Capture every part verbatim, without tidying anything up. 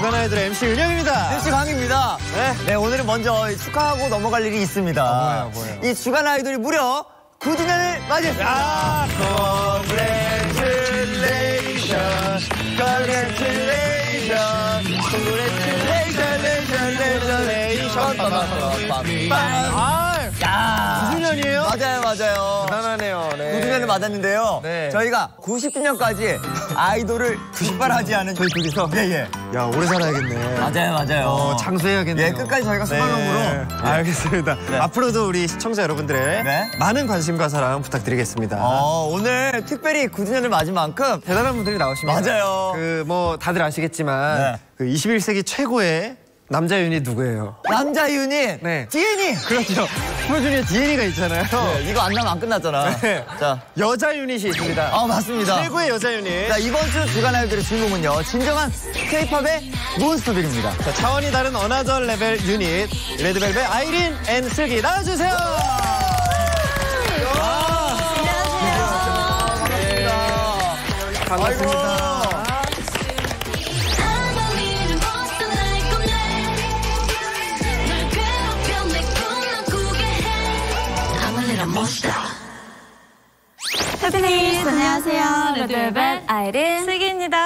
주간 아이돌의 엠씨 윤영입니다. 엠씨 강입니다. 네. 네, 오늘은 먼저 축하하고 넘어갈 일이 있습니다. 아, 뭐예요, 뭐예요? 이 주간 아이돌이 무려 구 주년을 맞이했습니다. 야, congratulation, congratulation, congratulation, 아, 야, 구 주년이에요? 맞아요, 맞아요. 대단하네요. 네. 구 주년을 맞았는데요. 네. 저희가 구십 주년까지 아이돌을 출발하지 않은 저희 둘이서 예, 예. 야, 오래 살아야겠네. 맞아요, 맞아요. 어, 장수해야겠네요. 예, 끝까지 저희가 수강으로. 네. 알겠습니다. 네. 앞으로도 우리 시청자 여러분들의 네. 많은 관심과 사랑 부탁드리겠습니다. 어, 오늘 특별히 구 주년을 맞은 만큼 대단한 분들이 나오십니다. 맞아요. 그 뭐 다들 아시겠지만 네. 그 이십일 세기 최고의 남자 유닛 누구예요? 남자 유닛 네. 디엔이. 그렇죠. 슈퍼주니어 디엔이가 있잖아요. 네, 이거 안 나면 안 끝났잖아. 네. 자, 여자 유닛이 있습니다. 아 맞습니다. 최고의 여자 유닛. 자, 이번 주 주간 아이돌의 주인공은요, 진정한 K-팝의 몬스터들입니다. 자, 차원이 다른 어나더 레벨 유닛 레드벨벳 아이린 앤 슬기 나와주세요. 반갑습니다. 해피니스 안녕하세요. 레드벨벳 아이린 슬기입니다.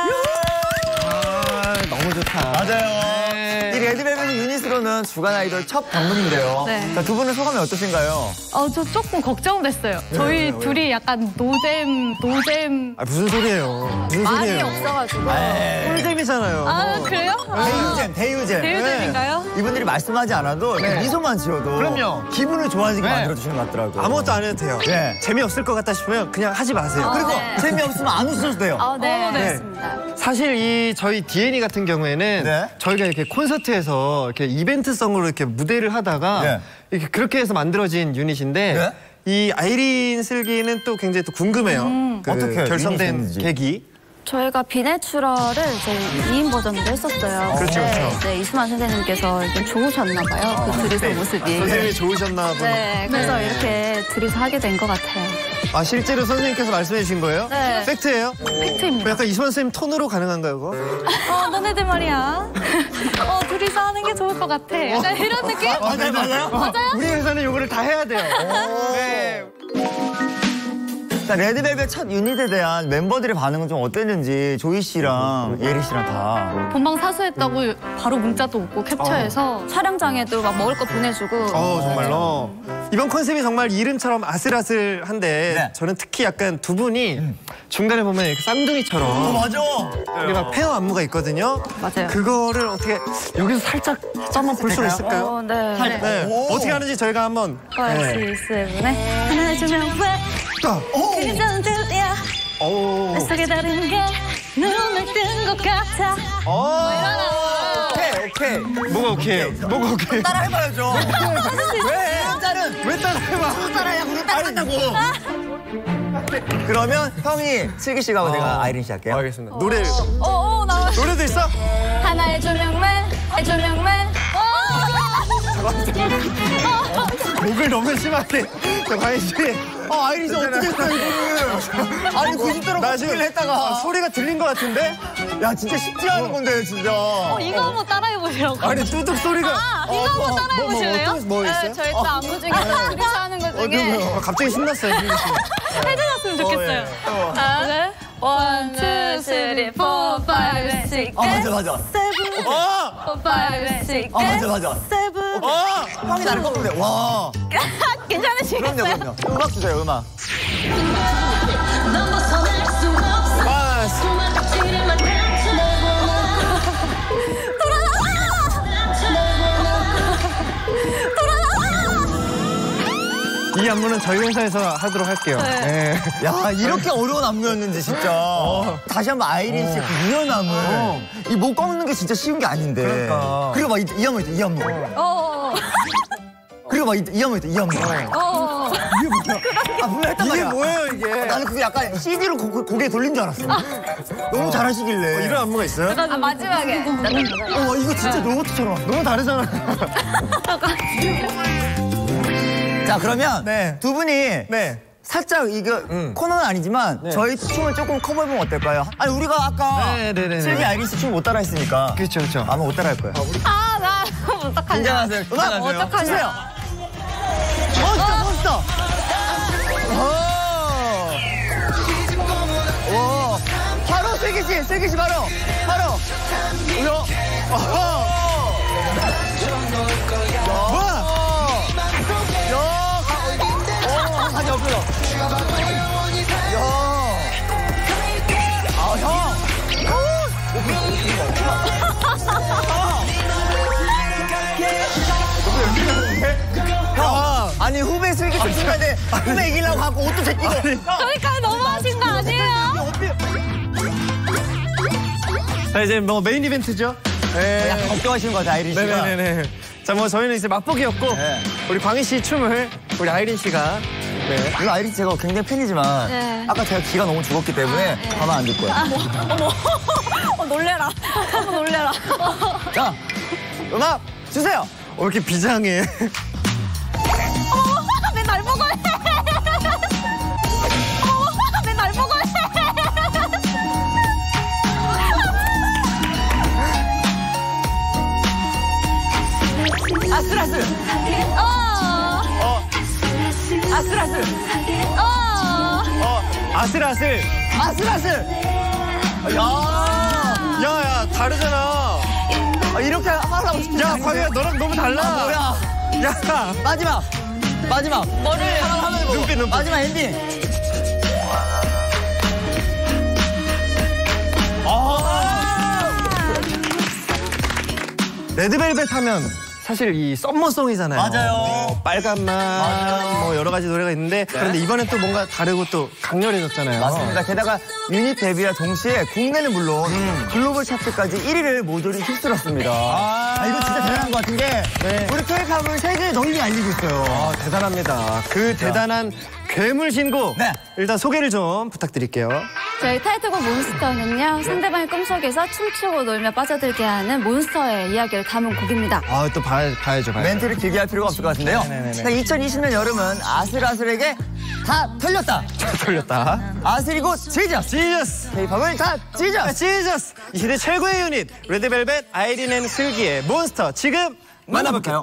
아, 너무 좋다. 맞아요. 네. 이 레드벨벳 유닛으로는 주간 아이돌 첫 방문인데요. 네. 자, 두 분의 소감이 어떠신가요? 어, 저 조금 걱정됐어요. 저희 왜요, 왜요? 둘이 약간 노잼, 노잼 아, 무슨 소리예요? 무슨 많이 소리예요? 없어가지고. 꿀잼이잖아요. 아, 그래요? 아, 대유잼, 대유잼. 대유잼인가요? 이분들이 말씀하지 않아도 네. 미소만 지어도 그럼요. 기분을 좋아지게 네. 만들어주시는 것 같더라고요. 아무것도 안 해도 돼요. 예. 재미없을 것 같다 싶으면 그냥 하지 마세요. 아, 그리고 네. 재미없으면 안 웃으셔도 돼요. 아, 네. 네. 알겠습니다. 사실 이 저희 디엔이 같은 경우에는 네. 저희가 이렇게 콘서트에서 이렇게 이벤트성으로 이렇게 무대를 하다가 네. 이렇게 그렇게 해서 만들어진 유닛인데 네. 이 아이린 슬기는 또 굉장히 또 궁금해요. 그 어떻게 결성된 유닛인지. 계기. 저희가 비내추럴을 이제 이 인 버전으로 했었어요. 그렇죠, 근데 그렇죠. 이제 이수만 선생님께서 이제 좋으셨나 봐요. 그 둘이서 모습이. 선생님이 좋으셨나 보네. 네, 그래서 이렇게 둘이서 하게 된 것 같아요. 아, 실제로 선생님께서 말씀해 주신 거예요? 네. 팩트예요? 팩트입니다. 약간 이수만 선생님 톤으로 가능한가요, 그거? 어, 너네들 말이야. 어, 둘이서 하는 게 좋을 것 같아. 약간 이런 느낌? 맞아요, 맞아요. 맞아요? 우리 회사는 요거를 다 해야 돼요. 네. 자, 레드벨벳 첫 유닛에 대한 멤버들의 반응은 좀 어땠는지 조이 씨랑 예리 씨랑 다. 본방 사수했다고 바로 문자도 오고 캡처해서 촬영장에도 막 먹을 거 보내주고. 어, 정말로. 이번 컨셉이 정말 이름처럼 아슬아슬한데 네. 저는 특히 약간 두 분이 중간에 보면 이렇게 쌍둥이처럼 맞아. 우리 막 페어 안무가 있거든요. 맞아요. 그거를 어떻게 여기서 살짝 한번 볼 수 있을까요? 어, 네. 네. 네. 오. 어떻게 하는지 저희가 한번. 파이브, 네. 식스, 세븐에 하나, 주면 왜 그게 전 들려. 오. 내 속에 다른 게 눈을 뜬 것 같아. 오. 오케이, 오케이. 뭐가 오케이요? 뭐가 오케이? 따라 해봐야죠. 왜? 일단은 왜 따라해봐? 따라야 우리 따라한다고. 그러면 형이 슬기 씨하고 내가 아이린 씨 할게요. 알겠습니다. 노래 어, 어, 나와. 노래도 있어? 하나의 조명만, 조명만. 목을 너무 심하게. 저 가인 씨. 아, 아이린 씨 어떻게 했어 이거를? 아니 구십 대로 나 지금 를 했다가 아, 소리가 들린 것 같은데? 야 진짜 쉽지 않은 건데 진짜. 어, 이거 한번 따라해보시라고. 아니 뚜둑 소리가. 아, 이거 한번 따라해보실래요? 뭐, 뭐, 뭐 있어요? 저희 또 안무 중에 둘이서 하는 것 중에 어, 갑자기 신났어요, 슬기 씨. 해주셨으면 좋겠어요. 어, 예. 아, 네. 원, 투, 쓰리, 포, 파이브, 식스, 아 맞아 맞아. 어! 포, 파이브, 식스, 아 맞아 맞아. 세븐. 어! 형이 나를 꺾는데 와. 괜찮으시겠어요? 그럼요 그럼요. 음악 주세요 음악. 마스. 이 안무는 저희 회사에서 하도록 할게요. 네. 야 이렇게 어려운 안무였는지 진짜. 다시 한번 아이린 씨의 그 유연함을 어. 이 목 꺾는 게 진짜 쉬운 게 아닌데. 그러니까. 그리고 막 이 안무 있다 이 안무. 어. 그리고 막 이 안무 있다 이 안무. 어. 이게 뭐야? 아 분명 했단 이게 말이야. 뭐예요, 이게? 나는 그게 약간 씨디로 고, 고개 돌린 줄 알았어. 너무 잘하시길래. 어, 이런 안무가 있어요? 아 마지막에. 어 이거 진짜 로봇처럼. 너무 다르잖아. 자 그러면 네. 두 분이 네. 살짝 이거 음. 코너는 아니지만 네. 저희 춤을 조금 커버해보면 어떨까요? 아니 우리가 아까 네, 네, 네, 네. 슬기 아이린 씨 춤 못 따라 했으니까 그렇죠, 그렇죠. 아마 못 따라 할 거예요. 아, 나 어떡하냐. 긴장하세요. 음악 어떡하냐. 주세요. 멋있다, 멋있다. 오. 오. 바로 슬기 씨, 슬기 씨 바로, 바로. 이거. 어허. 뭐야? 야. 오, 가지 없어. 야. 아, 형. 형, 아니 후배 슬기 춤추는데 후배 이기려고 하고 옷도 제끼고. 그러니까 너무하신 거 아니에요? 자, 이제 뭐 메인 이벤트죠? 네. 약간 걱정하시는 것 같아, 아이린 씨가. 네네네. 자, 뭐 저희는 이제 맛보기였고 네. 우리 광희 씨 춤을 우리 아이린 씨가 네. 이거 아이린 씨 제가 굉장히 팬이지만 네. 아까 제가 기가 너무 죽었기 때문에 아, 네. 가만 안 둘 거예요. 어머. 어, 놀래라. 어머, 놀래라. 자, 음악 주세요. 어, 왜 이렇게 비장해? 어머, 맨날 보고 해. 어머, 맨날 보고 해. 아슬아슬. 어. 어, 아슬아슬. 어. 어, 아슬아슬. 아슬아슬. 야, 야, 야, 다르잖아. 아, 이렇게 하라고 싶지 야, 않은데. 광희야, 너랑 너무 달라. 아, 뭐야. 야, 마지막. 마지막. 뭐를. 하나 하면 해보고. 눈빛, 눈빛. 마지막 엔딩. 레드벨벳 하면 사실 이 썸머송이잖아요. 맞아요. 뭐 빨간 맛, 맞아요. 뭐 여러 가지 노래가 있는데 그런데 이번엔 또 뭔가 다르고 또 강렬해졌잖아요. 맞습니다. 게다가 유닛 데뷔와 동시에 국내는 물론 글로벌 차트까지 일 위를 모조리 휩쓸었습니다. 아, 이거 진짜 대단한 것 같은 게 네. 우리 K-팝을 세계에 널리 알리고 있어요. 아, 대단합니다. 그 대단한 괴물 신곡 네. 일단 소개를 좀 부탁드릴게요. 저희 타이틀곡 몬스터는요, 상대방의 꿈속에서 춤추고 놀며 빠져들게 하는 몬스터의 이야기를 담은 곡입니다. 아, 또 봐야, 봐야죠, 봐야죠. 멘트를 길게 할 필요가 없을 것 같은데요. 네네네네. 자, 이천이십 년 여름은 아슬아슬에게 다 털렸다. 돌렸다. 아슬이고 지저스. 지저스! K-팝을 다 지저스. 지저스! 이 시대 최고의 유닛 레드벨벳 아이린 앤 슬기의 몬스터 지금 만나볼까요?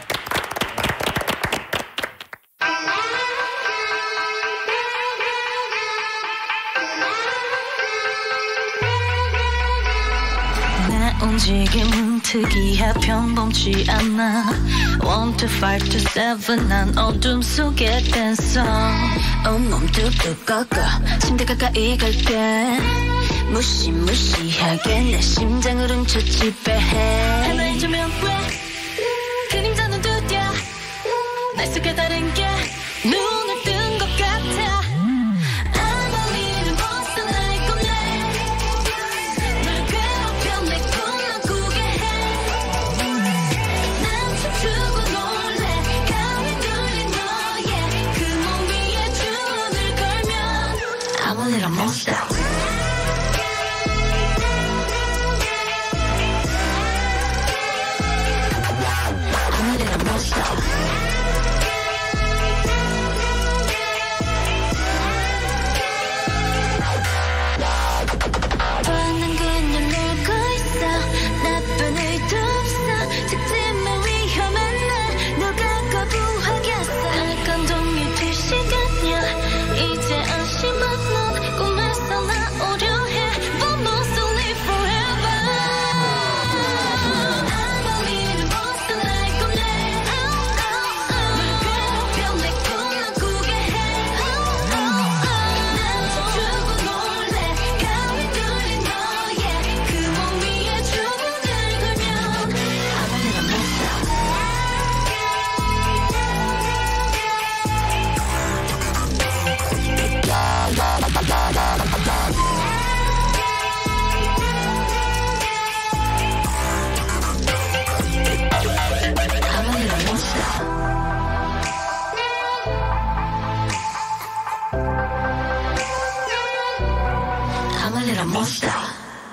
움직임은 특이해 평범치 않아 One to five to seven 난 어둠 속에 댄서 온몸 뚝뚝 꺾어 침대 가까이 갈게 무시무시하게 내 심장을 훔쳐 지배해 하나의 조명 왜 그림자는 두드려 날 속에 다른 게 눈을 뜬 것 같아 I'm a little monster. I'm a little monster. 뻔한 그냥 놀고 있어. 나쁜 의도 없어. 직진만 위험한 날 너가 거부하겠어. 알건 동일들 시간이야. 이제 안심한 넌 꿈에서 나오려 해. But mostly forever. I'm a little monster like a man. 널 괴롭혀 내 꿈을 꾸게 해. 난 춤추고 놀래. 가위 뚫린 너의 그 몸 위에 주문을 걸면 I'm a little monster. I'm a little monster. I'm a little monster.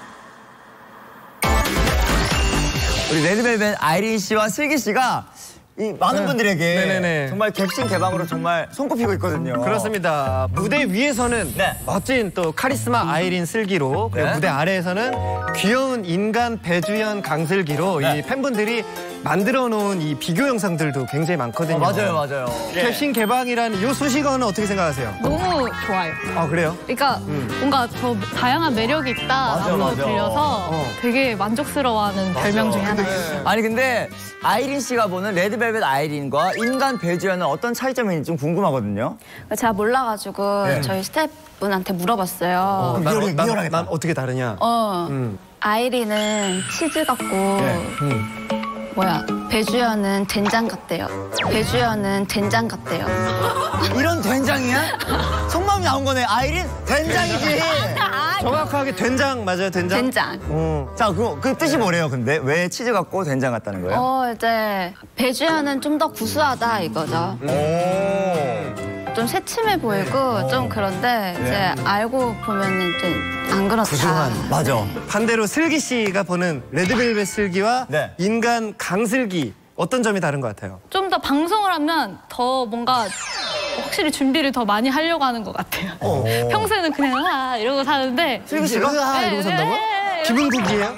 우리 레드벨벳 아이린 씨와 슬기 씨가 이 많은 네. 분들에게 네네네. 정말 객신 개방으로 정말 손꼽히고 있거든요. 그렇습니다. 무대 위에서는 네. 멋진 또 카리스마 아이린 슬기로 그리고 네. 무대 아래에서는 귀여운 인간 배주연 강슬기로 네. 이 팬분들이 만들어 놓은 이 비교 영상들도 굉장히 많거든요. 어, 맞아요, 맞아요. 캡신 개방이라는 이 소식어는 어떻게 생각하세요? 너무 좋아요. 아 그래요? 그러니까 뭔가 더 다양한 매력이 있다라고 맞아, 맞아. 들려서 어. 되게 만족스러워하는 별명 중에 하나예요. 아니 근데 아이린 씨가 보는 레드벨벳 아이린과 인간 배주연은 어떤 차이점이 있는지 좀 궁금하거든요. 제가 몰라가지고 네. 저희 스태프분한테 물어봤어요. 난, 리얼해, 난, 리얼하겠다. 난 어떻게 다르냐? 어, 음. 아이린은 치즈 같고 음. 뭐야 배주연은 된장 같대요. 배주연은 된장 같대요. 이런 된장이야? 속마음이 나온 거네. 아이린 된장이지. 정확하게 된장 맞아요, 된장? 된장. 어. 자, 그, 그 뜻이 뭐래요, 근데? 왜 치즈 같고 된장 같다는 거예요? 어 이제 배주연은 좀 더 구수하다 이거죠. 오. 좀 새침해 보이고 좀 그런데 이제 알고 보면은 좀 안 그렇다. 구수한. 맞아. 반대로 슬기 씨가 보는 레드벨벳 슬기와 네. 인간 강슬기 어떤 점이 다른 것 같아요? 좀 더 방송을 하면 더 뭔가 확실히 준비를 더 많이 하려고 하는 것 같아요. 어. 평소에는 그냥 아 이러고 사는데 슬기 씨가 으아 네, 이러고 산다고? 네. 기분국이에요?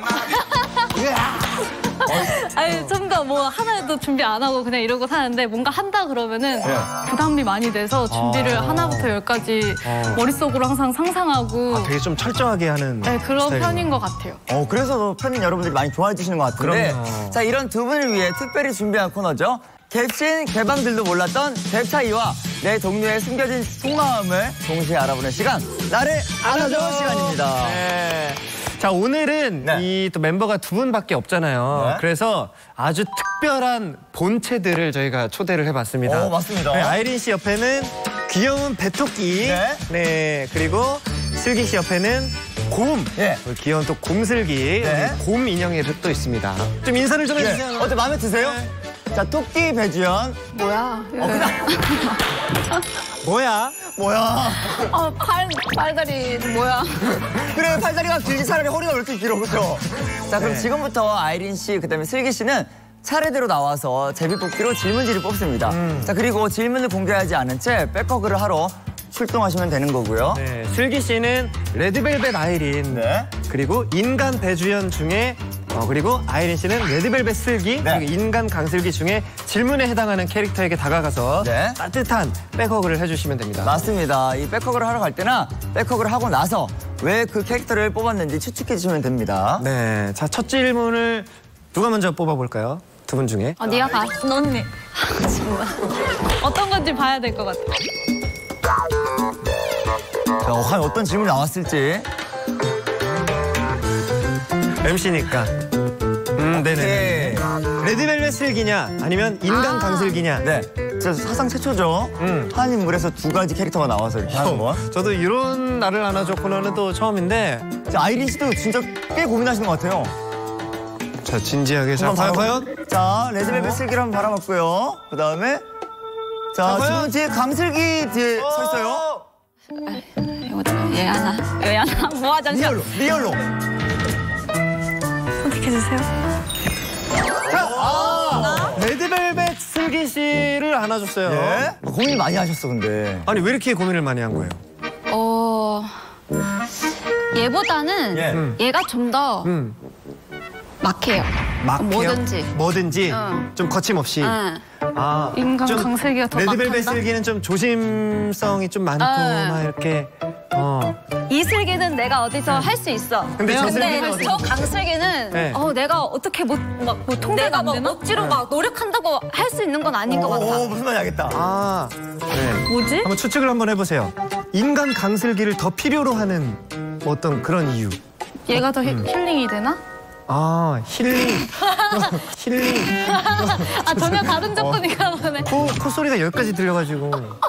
아니 좀 더 뭐 하나도 준비 안 하고 그냥 이러고 사는데 뭔가 한다 그러면은 네. 부담이 많이 돼서 준비를 아. 하나부터 열까지 어. 머릿속으로 항상 상상하고 되게 좀 철저하게 하는 네, 그런 스타일이구나. 편인 것 같아요. 어, 그래서 팬 여러분들이 많이 좋아해 주시는 것 같은데. 그럼요. 자, 이런 두 분을 위해 특별히 준비한 코너죠. 캡신 개방들도 몰랐던 랩차이와 내 동료의 숨겨진 속마음을 동시에 알아보는 시간. 나를 알아줘 시간입니다. 네. 자 오늘은 네. 이 또 멤버가 두 분밖에 없잖아요. 네. 그래서 아주 특별한 본체들을 저희가 초대를 해봤습니다. 오, 맞습니다. 네, 아이린 씨 옆에는 귀여운 배토끼. 네. 네, 그리고 슬기 씨 옆에는 곰. 예. 우리 귀여운 또 곰슬기. 네. 우리 곰 인형이 또 있습니다. 좀 인사를 좀 해주세요. 네. 어때, 마음에 드세요? 네. 자, 토끼 배주연. 뭐야? 뭐야? 뭐야? 어, 팔 팔다리 뭐야? 그래, 팔다리가 길지 차라리 허리가 왜 이렇게 길어, 그죠? 자, 그럼 네. 지금부터 아이린 씨, 그다음에 슬기 씨는 차례대로 나와서 제비뽑기로 질문지를 뽑습니다. 음. 자, 그리고 질문을 공개하지 않은 채 백허그를 하러 출동하시면 되는 거고요. 네, 슬기 씨는 레드벨벳 아이린. 네. 그리고 인간 배주연 중에 어, 그리고 아이린 씨는 레드벨벳 슬기 네. 그리고 인간 강슬기 중에 질문에 해당하는 캐릭터에게 다가가서 네. 따뜻한 백허그를 해주시면 됩니다. 맞습니다. 이 백허그를 하러 갈 때나 백허그를 하고 나서 왜 그 캐릭터를 뽑았는지 추측해 주시면 됩니다. 네, 자 첫 질문을 누가 먼저 뽑아볼까요? 두 분 중에. 어, 네가 가. 언니 어떤 건지 봐야 될 것 같아. 자, 과연 어떤 질문이 나왔을지. 엠씨니까. 음, 네네. 오케이. 레드벨벳 슬기냐 아니면 인간 강슬기냐. 네. 진짜 사상 최초죠. 음. 한 인물에서 두 가지 캐릭터가 나와서 이렇게 하는 거. 저도 이런 나를 안아줘 코너는 또 처음인데. 자, 아이린 씨도 진짜 꽤 고민하시는 것 같아요. 자 진지하게 자 한번 과연 바라봐- 과연. 자, 레드벨벳 슬기를 한번 바라봤고요. 그 다음에 자, 자, 과연? 지금 뒤에 강슬기 뒤에 서 있어요. 이거 얘 하나. 왜 하나 뭐 하자 리얼로, 리얼로. 선택해주세요. 자, 아, 레드벨벳 슬기 씨를 안아줬어요. 예? 고민 많이 하셨어, 근데. 아니 왜 이렇게 고민을 많이 한 거예요? 어 얘보다는 예. 얘가 좀 더 음. 막해요. 막해요? 뭐든지. 뭐든지 응. 좀 거침없이. 응. 아, 인간 좀 강슬기가 더 레드벨벳 막한다? 슬기는 좀 조심성이 좀 많고 응. 막 이렇게. 어. 이 슬기는 내가 어디서 할 수 있어. 근데 저 근데 슬기는 어디- 저 강슬기는 네. 어 내가 어떻게 못막뭐 통제가 내가 안 막 되나? 억지로 막 노력한다고 할 수 있는 건 아닌 것 같아. 오, 무슨 말인지 알겠다. 아, 네. 뭐지? 한번 추측을 한번 해보세요. 인간 강슬기를 더 필요로 하는 어떤 그런 이유. 얘가 더 히- 힐링이 되나? 아, 힐링. 힐링. 아 전혀 다른 접근인가 보네. 코, 콧소리가 여기까지 들려가지고.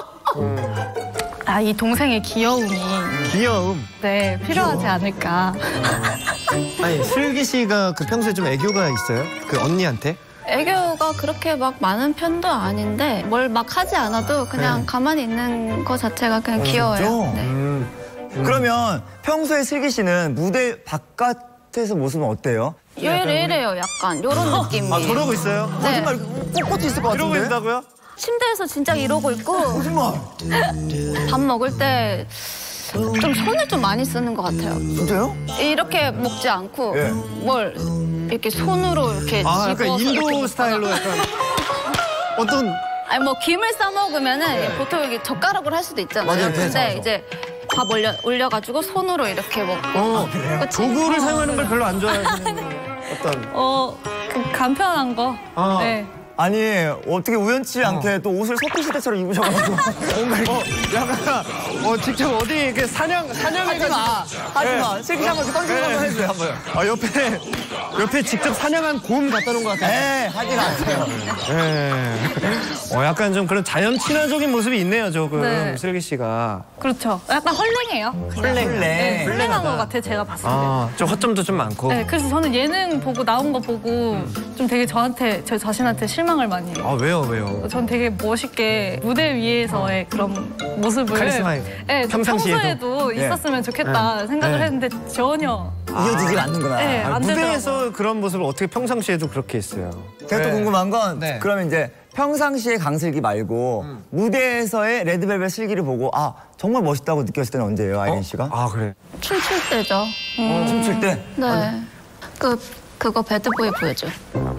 아 이 동생의 귀여움이 귀여움. 네 필요하지 않을까. 아니, 슬기 씨가 그 평소에 좀 애교가 있어요? 그 언니한테? 애교가 그렇게 막 많은 편도 아닌데 뭘 막 하지 않아도 그냥 네. 가만히 있는 거 자체가 그냥 귀여워요. 진짜? 네. 음. 그러면 평소에 슬기 씨는 무대 바깥에서 모습은 어때요? 요일에 이래요, 약간. 요런 느낌이. 아, 저러고 있어요? 네. 정말 꼿꼿이 있을 것 이러고 같은데? 있다고요? 침대에서 진짜 이러고 있고 거짓말. 밥 먹을 때 좀 손을 좀 많이 쓰는 것 같아요. 진짜요? 이렇게 먹지 않고 예. 뭘 이렇게 손으로 이렇게 아, 약간 집어서 인도 이렇게 스타일로 먹거나. 약간 어떤 아니 뭐 김을 싸 먹으면은 보통 이게 젓가락으로 할 수도 있잖아요. 맞아요, 네, 근데 맞아. 이제 밥 올려 올려가지고 손으로 이렇게 먹고. 어, 그치? 도구를 사용하는 걸 별로 안 좋아하시는 어떤 어, 그 간편한 거. 아. 네. 아니 어떻게 우연치 않게 또 옷을 석기시대처럼 입으셔가지고 뭔가 어, 약간 어 직접 어디 이렇게 사냥 사냥해가지고 하지마 슬기 씨 한번 던지고 한번 해줘요 한번. 아 옆에 옆에 직접 사냥한 곰 갖다 놓은 것 같아요. 에 하지 마세요. 예. 어 약간 좀 그런 자연 친화적인 모습이 있네요, 조금 네. 슬기 씨가. 그렇죠. 약간 헐랭해요. 헐랭. 네, 헐랭한 것 같아요, 제가 봤을 때. 아, 좀 허점도 좀 많고. 네, 그래서 저는 예능 보고 나온 거 보고 좀 되게 저한테, 저 자신한테 실망을 많이 해요. 아 왜요, 왜요? 전 되게 멋있게 무대 위에서의 그런 모습을 카리스마 네, 좀 평상시에도. 평소에도 예. 있었으면 좋겠다 생각을 네. 했는데 전혀 이어지질 않는구나. 네, 아, 안 무대에서 되더라고요. 그런 모습을 어떻게 평상시에도 그렇게 했어요? 제가 또 네. 궁금한 건 네. 그러면 이제 평상시에 강슬기 말고 무대에서의 레드벨벳 슬기를 보고 아 정말 멋있다고 느꼈을 때는 언제예요, 아이린 씨가? 아 그래. 춤출 때죠. 어, 춤출 때? 네. 그 그거 배드보이 보여줘.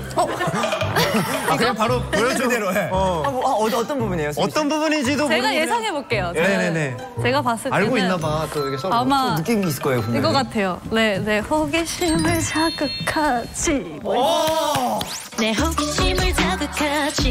아 그냥 바로 보여줘. 그대로 해. 어. 아, 뭐, 아, 어, 어떤 부분이에요? 슬기 씨? 어떤 부분인지도 제가 모르겠네. 예상해 볼게요. 네네네. 제가 봤을 때는 알고 있나 봐. 또 이게 서로. 아마 느낌이 있을 거예요, 분명히. 이거 같아요. 네, 네. 호기심을 자극하지. 뭐 내 호기심을 자극하지.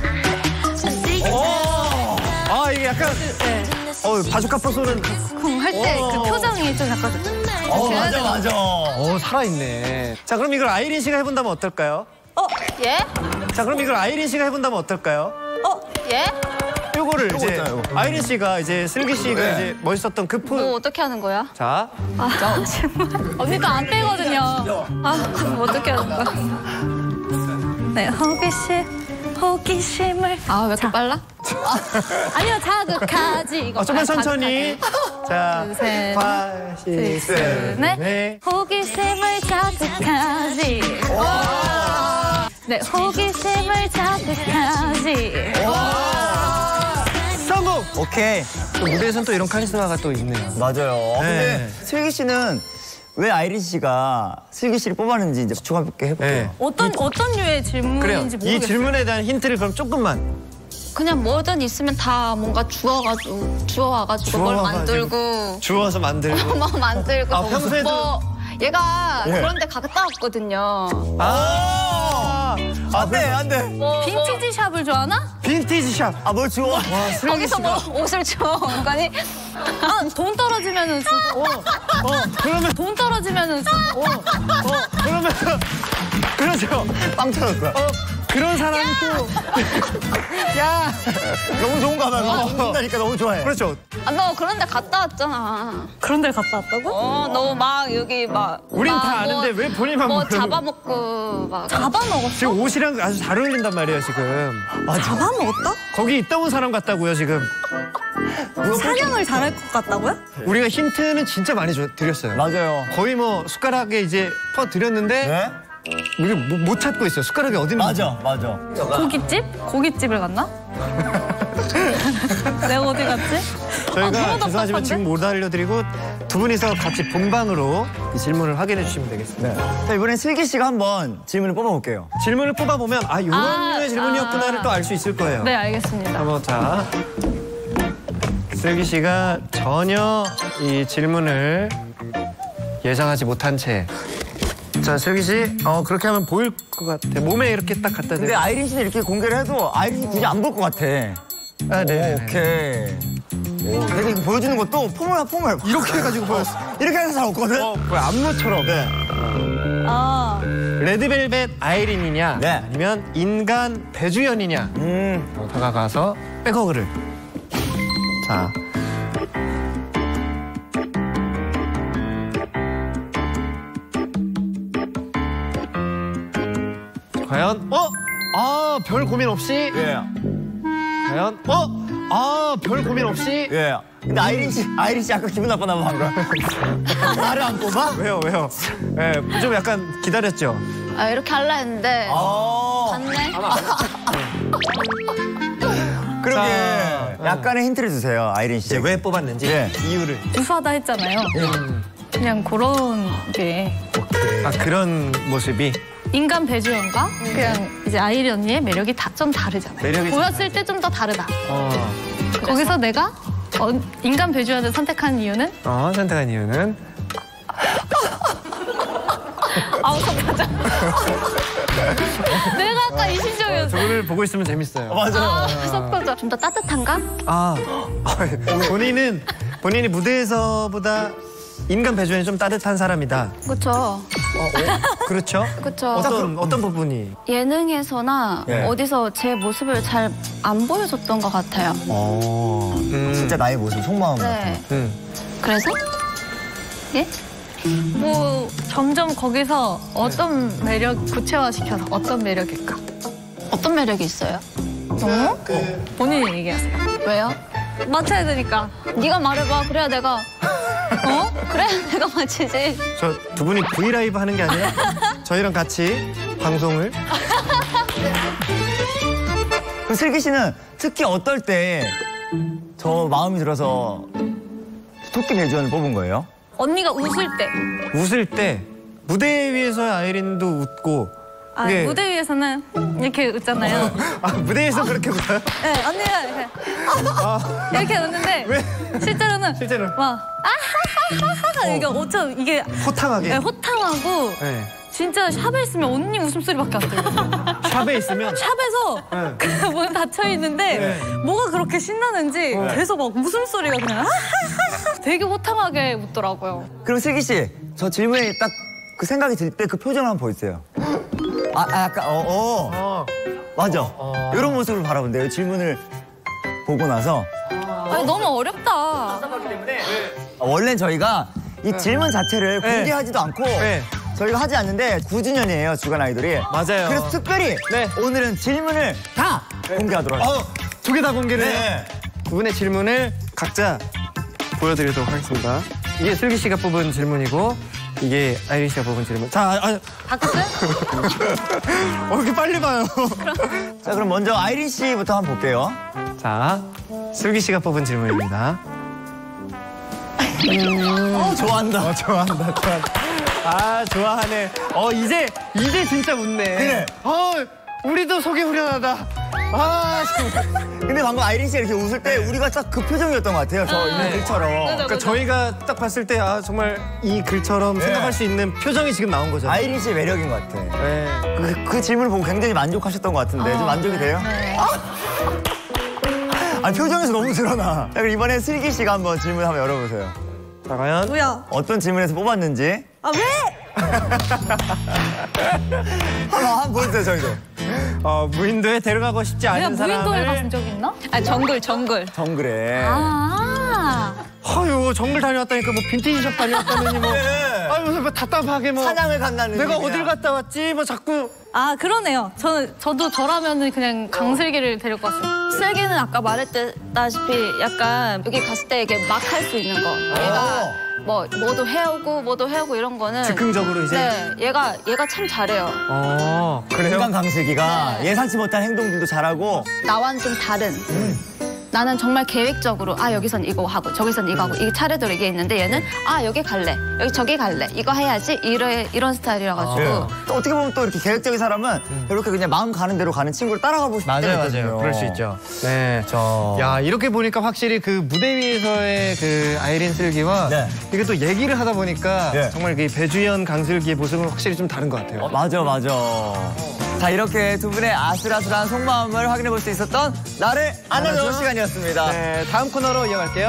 아 이게 약간 네. 어 바주카 포소는 할 때 그 표정이 좀 약간 어, 맞아, 맞아. 어 살아있네. 자 그럼 이걸 아이린 씨가 해본다면 어떨까요? 예? 자 그럼 이걸 아이린 씨가 해본다면 어떨까요? 어? 예? 요거를 요거 이제 있잖아요, 요거. 아이린 씨가 이제 슬기 씨가 네. 이제 멋있었던 그 포. 뭐 어떻게 하는 거야? 자 아, 정말. 언니도 안 빼거든요. 아, 그럼 어떻게 하는 거야? 네, 호기심, 호기심을. 아, 왜 이렇게 빨라? 아니요, 자극하지. 이거. 어, 좀만 아, 천천히. 자, 둘, 셋, 파, 시, 넷, 넷. 네. 호기심을 자극하지. 네, 호기심을 자극하지. 성공! 오케이. 또 무대에서는 또 이런 카리스마가 또 있네요. 맞아요. 어, 근데 네. 슬기 씨는 왜 아이린 씨가 슬기 씨를 뽑았는지 이제 추가 깊게 해볼게요. 네. 어떤, 어떤 류의 그래요. 질문인지 이 모르겠어요. 질문에 대한 힌트를 그럼 조금만. 그냥 뭐든 있으면 다 뭔가 주워가지고 주워와가지고 뭘 주워와가지고. 만들고 주워서 만들고. 뭐 만들고 아, 평소에도- 뭐 얘가 예. 그런 데 갔다 왔거든요. 아, 안 돼, 안 돼. 뭐, 빈티지 샵을 좋아하나? 빈티지 샵. 아, 뭘 주워? 거기서 뭐 옷을 주워 온거니? 아, 돈 떨어지면은 주고. 어, 그러면, 돈 떨어지면은 주고. 어, 그러면, 그렇죠. 빵 터질 거야. 어, 그런 사람이 또. 야! 너무 좋은가 봐요. 너무 좋다니까 너무 좋아해. 그렇죠. 아, 너 그런 데 갔다 왔잖아. 그런 데 갔다 왔다고? 어, 너 막 여기 막. 우린 막 다 아는데 왜 본인만 뭐 모르는 잡아먹고 막. 잡아먹었어? 지금 옷이랑 아주 잘 어울린단 말이에요, 지금. 잡아먹었다? 거기 있다 온 사람 같다고요, 지금. 사냥을 잘할 것 같다고요? 우리가 힌트는 진짜 많이 줘- 드렸어요. 맞아요. 거의 뭐 숟가락에 이제 퍼 드렸는데 네? 우리 못, 못 찾고 있어요. 숟가락이 어디 있는지. 맞아, 맞아. 고깃집? 고깃집을 갔나? 내가 어디 갔지? 저희가 아, 너무 죄송하지만 답답한데? 지금 못 알려드리고 두 분이서 같이 본방으로 이 질문을 확인해 주시면 되겠습니다. 네. 자, 이번엔 슬기 씨가 한번 질문을 뽑아볼게요. 질문을 뽑아보면 아 이런 아, 류의 질문이었구나를 아. 또 알 수 있을 거예요. 네, 알겠습니다. 한번 자 슬기 씨가 전혀 이 질문을 예상하지 못한 채. 자 슬기 씨, 어 그렇게 하면 보일 것 같아. 몸에 이렇게 딱 갖다 근데 대고. 아이린 씨는 이렇게 공개를 해도 아이린 씨 굳이 안 볼 것 같아. 아, 네. 오케이. 오, 내가 이거 보여주는 것도 포멀야, 포멀. 이렇게 해가지고 보였어. 이렇게 하는 사람 없거든? 어, 뭐야 안무처럼. 네. 아, 레드벨벳 아이린이냐, 네. 아니면 인간 배주연이냐. 음. 어, 다가가서 백허그를. 자. 과연 어? 아, 별 고민 없이 예. 과연 어? 아, 별 고민 없이? 예. 근데 아이린 씨, 아이린 씨 아까 기분 나빴나 봐, 방금. 나를 안 뽑아? 왜요, 왜요? 예, 좀 약간 기다렸죠? 아, 이렇게 할라 했는데. 아. 갔네? 그러게. 자, 약간의 힌트를 주세요, 아이린 씨. 이제 왜 뽑았는지 예. 이유를. 우수하다 했잖아요. 그냥 그런 게 아, 그런 모습이. 인간 배주연과 그냥 이제 아이리 언니의 매력이 다 좀 다르잖아요. 매력이 좀 보였을 때 좀 더 다르다. 어, 거기서 내가 어, 인간 배주연을 선택한 이유는 어 선택한 이유는? 아우 섭하자. 내가 아까 이 심정이었어. 저거를 보고 있으면 재밌어요. 맞아요. 섭하자. 좀 더 따뜻한가? 아, 본인은 본인이 무대에서보다 인간 배주연이 좀 따뜻한 사람이다. 그쵸. 어, 어? 그렇죠? 그쵸. 어떤 어떤 부분이? 예능에서나 네. 어디서 제 모습을 잘 안 보여줬던 것 같아요. 어. 음. 진짜 나의 모습, 속마음. 네. 음. 그래서? 예? 뭐 점점 거기서 어떤 매력 구체화시켜서 어떤 매력일까? 어떤 매력이 있어요? 어? 본인이 얘기하세요. 왜요? 맞춰야 되니까. 네가 말해봐. 그래야 내가. 어? 그래야 내가 맞히지. 저 두 분이 브이라이브 하는 게 아니라 저희랑 같이 방송을. 그럼 슬기 씨는 특히 어떨 때 저 마음이 들어서 토끼 배주연을 뽑은 거예요? 언니가 웃을 때. 웃을 때 무대 위에서 아이린도 웃고. 아, 그게- 무대 위에서는 이렇게 웃잖아요. 아, 무대에서 그렇게 웃어요? 네, 언니가 이렇게, 이렇게 웃는데 왜? 실제로는 실제로? 막 아하하하하 이게 어쩜 이게 호탕하게. 네, 호탕하고 네. 진짜 샵에 있으면 언니 웃음소리밖에 안 들려요. 샵에 있으면 샵에서 네. 그 문 닫혀 있는데 네. 뭐가 그렇게 신나는지 계속 막 웃음소리가 그냥 아하하하 되게 호탕하게 웃더라고요. 그럼 슬기 씨, 저 질문에 딱 그 생각이 들 때 그 표정 한번 보여주세요. 아, 아 약간, 어, 어. 어. 맞아. 어. 이런 모습을 바라본대요. 질문을 보고 나서. 아니, 너무 어렵다. 아, 원래는 저희가 이 질문 자체를 네. 공개하지도 않고 네. 저희가 하지 않는데 구 주년이에요, 주간 아이돌이. 맞아요. 그래서 특별히 네. 오늘은 질문을 다 공개하도록 하겠습니다. 어, 두 개 다 공개를 해요? 네. 두 분의 질문을 각자 보여드리도록 하겠습니다. 이게 슬기 씨가 뽑은 질문이고 이게 아이린 씨가 뽑은 질문. 자, 아, 아, 바꿨어요? 어, 이렇게 빨리 봐요. 자, 그럼 먼저 아이린 씨부터 한번 볼게요. 자, 슬기 씨가 뽑은 질문입니다. 어, 좋아한다. 어, 좋아한다, 좋아한다. 아, 좋아하네. 어, 이제, 이제 진짜 웃네. 그래. 어, 우리도 속이 후련하다. 아, 정말. 근데 방금 아이린 씨가 이렇게 웃을 때 우리가 딱 그 표정이었던 것 같아요. 저 있는 글처럼. 그러니까 저희가 딱 봤을 때, 아, 정말 이 글처럼 네. 생각할 수 있는 표정이 지금 나온 거잖아요. 아이린 씨의 매력인 것 같아. 네. 그, 그 질문을 보고 굉장히 만족하셨던 것 같은데 좀 만족이 돼요? 네. 아니 표정에서 너무 드러나. 자, 그럼 이번에 슬기 씨가 한번 질문 한번 열어보세요. 자, 과연. 뭐야? 어떤 질문에서 뽑았는지 아, 왜? 한번 한번 보여주세요, 저희도. 어, 무인도에 데려가고 싶지 내가 않은 무인도에 가신 사람을. 적 있나? 아, 정글, 정글. 정글에. 아. 아유, 정글 다녀왔다니까 뭐 빈티지숍 다녀왔다느니 뭐. 네. 아유, 무슨 뭐 답답하게 뭐. 사냥을 간다는 내가 얘기야. 어딜 갔다 왔지? 뭐 자꾸. 아, 그러네요. 저는, 저도 저라면은 그냥 강슬기를 데리고 왔어요. 슬기는 아까 말했다시피 약간 여기 갔을 때 이게 막 할 수 있는 거. 얘가 뭐 뭐도 해오고 뭐도 해오고 이런 거는 즉흥적으로 이제. 네, 얘가 얘가 참 잘해요. 어, 그래요? 인간 강슬기가 네. 예상치 못한 행동들도 잘하고. 나와는 좀 다른. 나는 정말 계획적으로 아 여기선 이거 하고 저기선 이거 하고 이 차례대로 이게 있는데 얘는 아 여기 갈래 여기 저기 갈래 이거 해야지 이런 이런 스타일이라 가지고 예. 또 어떻게 보면 또 이렇게 계획적인 사람은 이렇게 그냥 마음 가는 대로 가는 친구를 따라가고 싶을 때가 있거든요. 그럴 수 있죠. 네. 저... 야, 이렇게 보니까 확실히 그 무대 위에서의 그 아이린 슬기와 네. 이게 또 얘기를 하다 보니까 네. 정말 그 배주연 강슬기의 모습은 확실히 좀 다른 것 같아요. 어, 맞아, 맞아. 자, 이렇게 두 분의 아슬아슬한 속마음을 확인해 볼 수 있었던 나를 안아줘 안아줘? 시간이었습니다. 네, 다음 코너로 이어갈게요.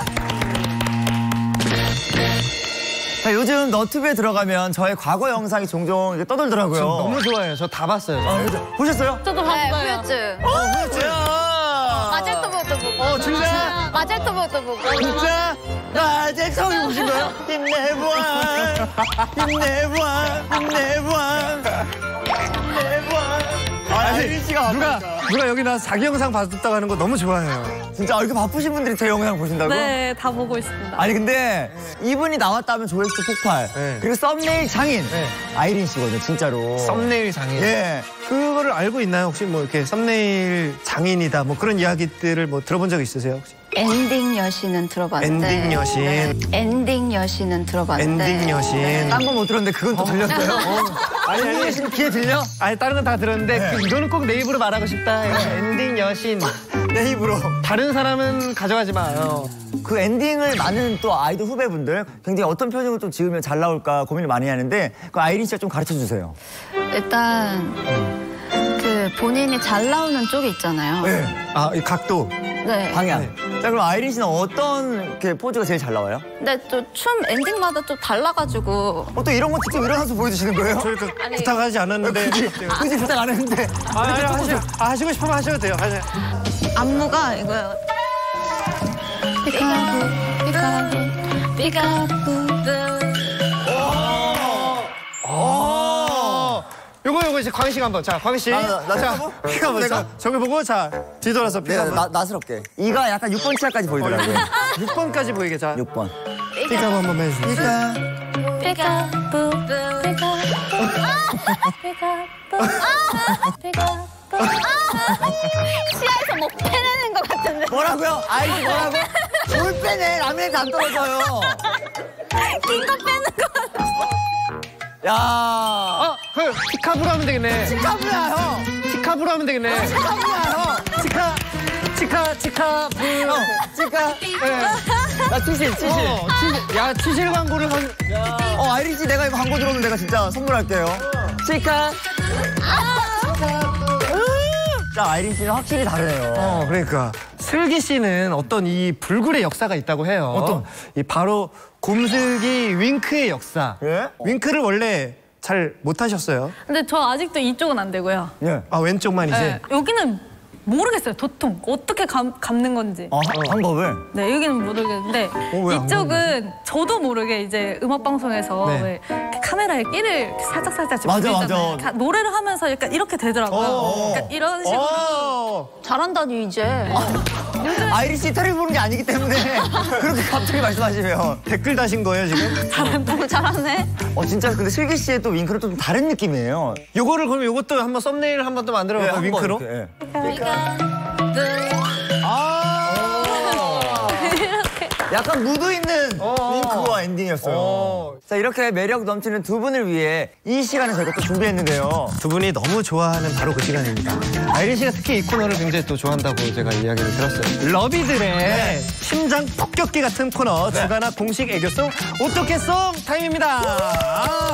네. 자, 요즘 너튜브에 들어가면 저의 과거 영상이 종종 이렇게 떠돌더라고요. 저 너무 좋아해요. 저 다 봤어요. 저. 아, 그죠? 보셨어요? 저도 네, 봤어요. 후유증. 어, 뭐야? 마젤토부터 보고. 어, 진짜? 마젤토부터 보고. 진짜? 나 아직 처음 보신 거예요? 힘내봐, 힘내봐, 힘내봐, 힘내봐. 아이린 씨가 누가 누가 여기 나와서 자기 영상 봤다고 하는 거 너무 좋아해요. 진짜 이렇게 바쁘신 분들이 제 영상 보신다고? 네, 다 보고 있습니다. 아니 근데 이분이 나왔다면 조회수 폭발. 네. 그리고 썸네일 장인 네. 아이린 씨거든요, 진짜로. 썸네일 장인. 예. 그거를 알고 있나요? 혹시 뭐 이렇게 썸네일 장인이다 뭐 그런 이야기들을 뭐 들어본 적 있으세요? 혹시? 엔딩 여신은 들어봤는데. 엔딩 여신. 네. 엔딩 여신은 들어봤는데. 엔딩 여신. 딴 건 못 들었는데 그건 또 들렸어요. 아니 엔딩 여신 귀에 들려? 아니 다른 건 다 들었는데 그 이거는 꼭 내 입으로 말하고 싶다. 엔딩 여신. 내 입으로. 다른 사람은 가져가지 마요. 그 엔딩을 많은 또 아이돌 후배분들 굉장히 어떤 표정을 좀 지으면 잘 나올까 고민을 많이 하는데 그 아이린 씨가 좀 가르쳐 주세요. 일단 그 본인이 잘 나오는 쪽이 있잖아요. 네. 아, 이 각도. 네. 방향. 자 그럼 아이린 씨는 어떤 이렇게 포즈가 제일 잘 나와요? 근데 또 춤 엔딩마다 좀 달라가지고. 어, 또 이런 거 직접 일어나서 보여주시는 거예요? 저희 그 아니. 부탁하지 않았는데. 굳이 부탁 안 했는데. 아, 아니, 하시, 아, 하시고 싶으면 하셔도 돼요. 하세요. 안무가 이거요. 피카부, 피카부, 피카부. 어. 요거 요거 이제 광희 씨가 한번. 자, 광희 씨. 나, 나, 나 자, 피카부? 피카부. 내가? 자, 저기 보고 자, 뒤돌아서 내가 피카부. 나, 나스럽게. 이가 약간 육 번 치아까지 보이더라고요. 육 번까지 보이게. 자, 육 번. 피카부 한번 해주세요. 피카. 피카부, 피카부, 피카부, 피카부. 치아에서 목 빼내는 것 같은데. 뭐라고요? 아이린 뭐라고? 뭘 빼네. 라면에서 안 떨어져요. 긴 거 빼는 거. 야. 어, 그 피카부로 하면 되겠네. 피카부야 형. 치카부로 하면 되겠네. 피카부야 형. 치카, 치카, 치카부. 형. 치카. 네. 나 치실 치실. 어, 치, 야, 치실 광고를 한. 어 아이린 씨 내가 이거 광고 들어오면 내가 진짜 선물할게요. 치카. 자 아이린 씨는 확실히 다르네요. 어, 그러니까. 슬기 씨는 어떤 이 불굴의 역사가 있다고 해요. 어떤? 이 바로 곰슬기 윙크의 역사. 예? 윙크를 원래 잘 못하셨어요. 근데 저 아직도 이쪽은 안 되고요. 예. 아, 왼쪽만 이제. 네, 여기는 모르겠어요, 도통. 어떻게 감, 감는 건지. 어, 방법을. 네, 여기는 모르겠는데 어, 왜안 이쪽은 저도 모르게 이제 음악 방송에서 네. 왜 이렇게 카메라에 끼를 이렇게 살짝 살짝 맞아, 부리잖아요. 맞아. 가- 노래를 하면서 약간 이렇게 되더라고요. 어. 약간 이런 식으로. 어. 잘한다니 이제. 아이린 씨 테레비 보는 게 아니기 때문에 그렇게 갑자기 말씀하시면. 댓글 다신 거예요, 지금? 너무 잘하네. 어 진짜 근데 슬기 씨의 또 윙크는 좀 다른 느낌이에요. 요거를 그럼 요것도 한번 썸네일 한번 또 만들어 볼까요? 한번 윙크로? 이렇게, 예. 아. 약간 무드 있는 어. 윙크와 엔딩이었어요. 어. 자 이렇게 매력 넘치는 두 분을 위해 이 시간에 저희가 또 준비했는데요. 두 분이 너무 좋아하는 바로 그 시간입니다. 아이린 씨가 특히 이 코너를 굉장히 또 좋아한다고 제가 이야기를 들었어요. 러비들의 심장 폭격기 같은 코너 주간화 공식 애교송 오토캐송 타임입니다. 아.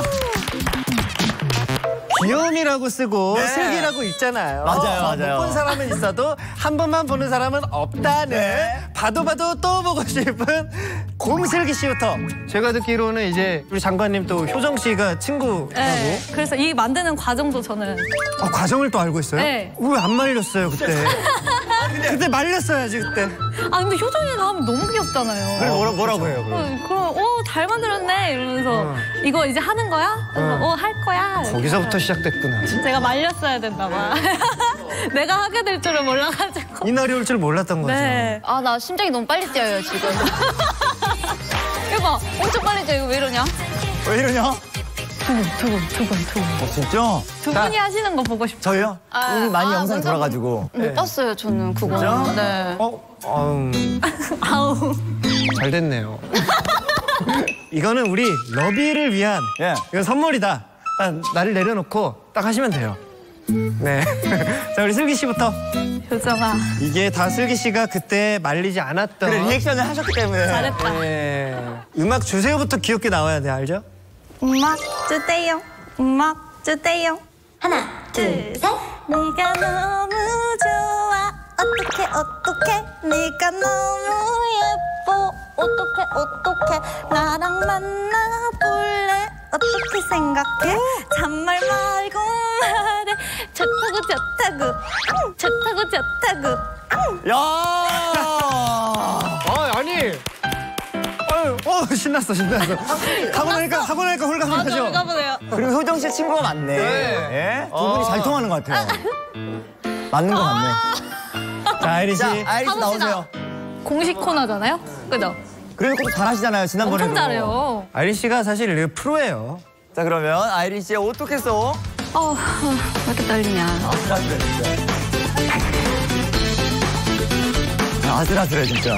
귀여움이라고 쓰고 네. 슬기라고 있잖아요. 맞아요, 맞아요. 못 본 사람은 있어도 한 번만 보는 사람은 없다는 네. 봐도 봐도 또 보고 싶은 곰슬기 씨부터 제가 듣기로는 이제 우리 장관님 또 효정 씨가 친구라고 네, 그래서 이 만드는 과정도 저는 아, 과정을 또 알고 있어요? 네. 왜 안 말렸어요 그때? 그때 말렸어야지 그때. 아 근데 효정이 나오면 너무 귀엽잖아요. 그래 뭐라, 뭐라고 해요? 그럼? 어, 그럼 어, 잘 만들었네 이러면서 이거 이제 하는 거야? 어, 할 거야. 이렇게 거기서부터 시작됐구나. 제가 말렸어야 됐나 봐. 내가 하게 될 줄은 몰라가지고. 이날이 올 줄 몰랐던 거죠. 네. 아, 나 심장이 너무 빨리 뛰어요, 지금. 이거 봐, 엄청 빨리 뛰어. 이거 왜 이러냐? 왜 이러냐? 두 분, 두 분, 두 분. 어, 진짜? 두 분이 하시는 거 보고 싶어. 저요? 아, 이미 많이 아, 영상 먼저 돌아가지고. 못 봤어요, 저는 그거. 진짜? 네. 어, 음, 아우. 잘 됐네요. 이거는 우리 러비를 위한 예. 이건 선물이다. 딱 나를 내려놓고 딱 하시면 돼요. 네. 자, 우리 슬기 씨부터. 효정아, 이게 다 슬기 씨가 그때 말리지 않았던. 그래 리액션을 하셨기 때문에. 잘했다. 네. 음악 주세요부터 귀엽게 나와야 돼, 알죠? 음악 주세요. 음악 주세요. 하나, 둘, 셋. 네가 너무 좋아. 어떡해, 어떡해. 네가 너무 예뻐. 어떡해, 어떡해. 나랑 만나볼래. 어떻게 생각해? 잔말 말고 말해. 좋다고 좋다고. 좋다고 좋다고. 야! 아, 아니. 아유, 어, 신났어, 신났어. 하고 나니까, 하고 나니까 홀가분하죠? 가보네요. 그리고 효정 씨 친구가 많네. 예? 두 분이 어. 잘 통하는 것 같아요. 맞는 것 같네. 자, 아이린 씨. 자, 아이린 씨 가봅시다. 나오세요. 공식 코너잖아요. 그죠? 그리고 또 잘하시잖아요, 지난번에도. 엄청 잘해요. 아이린 씨가 사실 이거 프로예요. 자, 그러면 아이린 씨의 어떻게 써? 어, 왜 이렇게 떨리냐. 아슬아슬해, 진짜. 아슬아슬해, 진짜.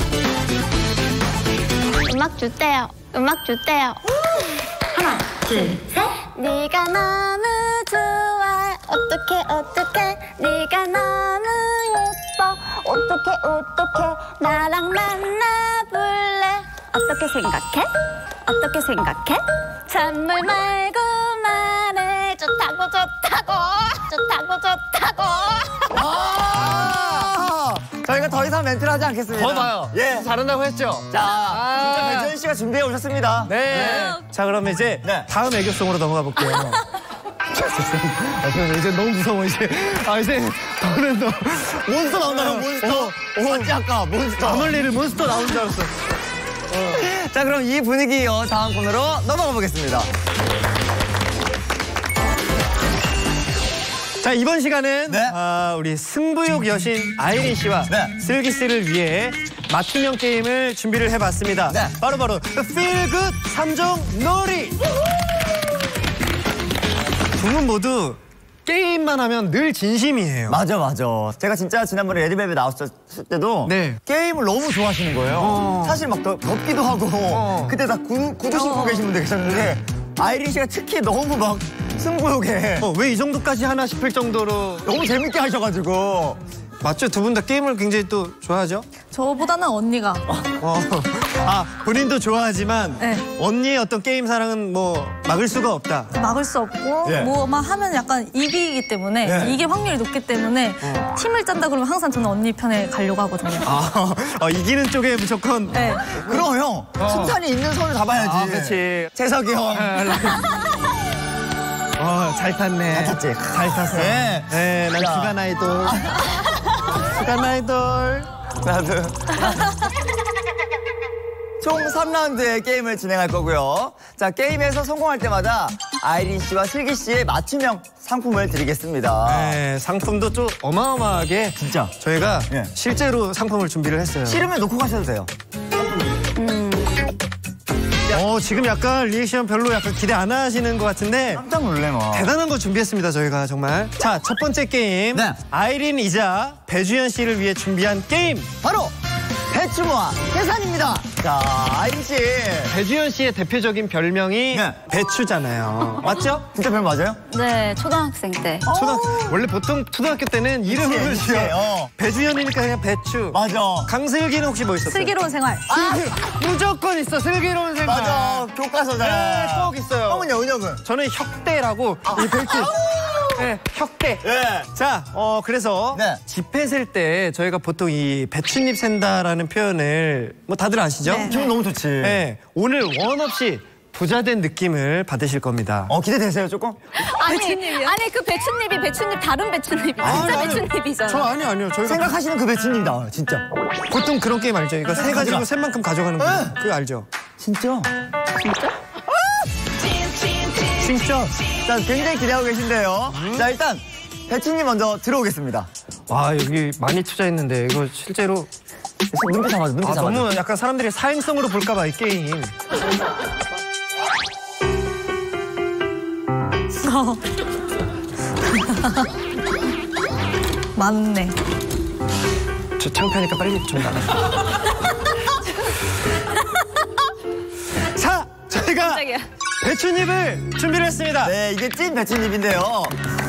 음악 주세요. 음악 주세요. 하나, 둘, 셋. 네가 너무 좋아. 어떡해, 어떡해. 네가 너무 예뻐. 어떡해, 어떡해. 나랑 만나볼래. 어떻게 생각해? 어떻게 생각해? 찬물 말고 말해. 좋다고, 좋다고. 좋다고, 좋다고. 아! 저희가 더 이상 멘트를 하지 않겠습니다. 거 봐요. 예. 잘한다고 했죠? 자, 진짜 배철 씨가 준비해 오셨습니다. 네. 자, 그러면 이제 네. 다음 애교송으로 넘어가 볼게요. 아, 저는 이제 너무 무서워, 이제. 아, 이제 저는 너. 몬스터 나온다, 형, 몬스터. 맞지, 아까 몬스터. 아물리를 몬스터 나온 줄 알았어. 자, 그럼 이 분위기 이어 다음 코너로 넘어가 보겠습니다. 자, 이번 시간은 네. 아, 우리 승부욕 여신 아이린 씨와 네. 슬기 씨를 위해 맞춤형 게임을 준비를 해봤습니다. 네. 바로바로 Feel Good 삼 종 놀이! 두 분 모두 게임만 하면 늘 진심이에요. 맞아, 맞아. 제가 진짜 지난번에 레드벨벳 나왔을 때도 네. 게임을 너무 좋아하시는 거예요. 어. 사실 막 더, 덥기도 하고 어. 그때 다 구, 구두 신고 계신 분들 계셨는데 아이린 씨가 특히 너무 막 승부욕에 어, 왜 이 정도까지 하나 싶을 정도로. 너무 재밌게 하셔가지고 맞죠? 두 분 다 게임을 굉장히 또 좋아하죠? 저보다는 언니가. 어. 아, 본인도 좋아하지만 네. 언니의 어떤 게임 사랑은 뭐 막을 수가 없다. 막을 수 없고 예. 뭐만 하면 약간 이기기 때문에 예. 이길 확률이 높기 때문에 팀을 짠다 그러면 항상 저는 언니 편에 가려고 하거든요. 아, 어, 이기는 쪽에 무조건. 네. 그럼 형 승산이 있는 손을 잡아야지. 아, 그렇지. 재석이 형. 어, 잘 탔네. 잘 탔지? 잘 탔어. 네. 네, 난 자. 주간 아이돌. 주간 아이돌. 나도. 총 삼 라운드의 게임을 진행할 거고요. 자, 게임에서 성공할 때마다 아이린 씨와 슬기 씨의 맞춤형 상품을 드리겠습니다. 네, 상품도 좀 어마어마하게 진짜. 저희가 예. 실제로 상품을 준비를 했어요. 싫으면 놓고 가셔도 돼요. 어, 지금 약간 리액션 별로 약간 기대 안 하시는 것 같은데 깜짝 놀래, 뭐. 대단한 거 준비했습니다, 저희가 정말. 자, 첫 번째 게임. 네. 아이린 이자 배주연 씨를 위해 준비한 게임. 바로 배추모아 계산입니다. 자, 아이린 씨. 배주연 씨의 대표적인 별명이 네. 배추잖아요. 맞죠? 진짜 별 맞아요? 네, 초등학생 때. 초등 원래 보통 초등학교 때는 이름을 그치, 그치, 지어. 어. 배주연이니까 그냥 배추. 맞아. 강슬기는 혹시 뭐 있었어요? 슬기로운 생활. 슬기- 무조건 있어. 슬기로운 생활. 맞아. 교과서잖아. 네, 꼭 있어요. 형은요, 은혁은? 저는 혁대라고 이 배추. 네, 혁대. 예. 자, 어 그래서 네. 집회 셀 때 저희가 보통 이 배춧잎 샌다라는 표현을 뭐 다들 아시죠? 네. 기분 너무 좋지. 네, 오늘 원 없이 부자된 느낌을 받으실 겁니다. 어, 기대되세요, 조금? 아니, 아니 그 배춧잎이 배춧잎 다른 배춧잎이 진짜 아니, 아니, 배춧잎이잖아. 저 아니요, 아니요. 저희가 생각하시는 그 배추님 나와요, 진짜. 보통 그런 게임 알죠? 이거 세 가지고 가져가. 셋만큼 가져가는 거. 그거 알죠? 진짜? 진짜? 진짜? 자, 굉장히 기대하고 계신데요. 자, 일단 배추님 먼저 들어오겠습니다. 와, 여기 많이 투자했는데 이거 실제로 눈빛 잡아줘, 눈빛 아, 잡아줘. 너무 약간 사람들이 사행성으로 볼까 봐 이 게임. 맞네. 저 창피하니까 빨리 좀 나가. 자, 저희가 깜짝이야. 배추잎을 준비를 했습니다. 네, 이게 찐 배추님인데요.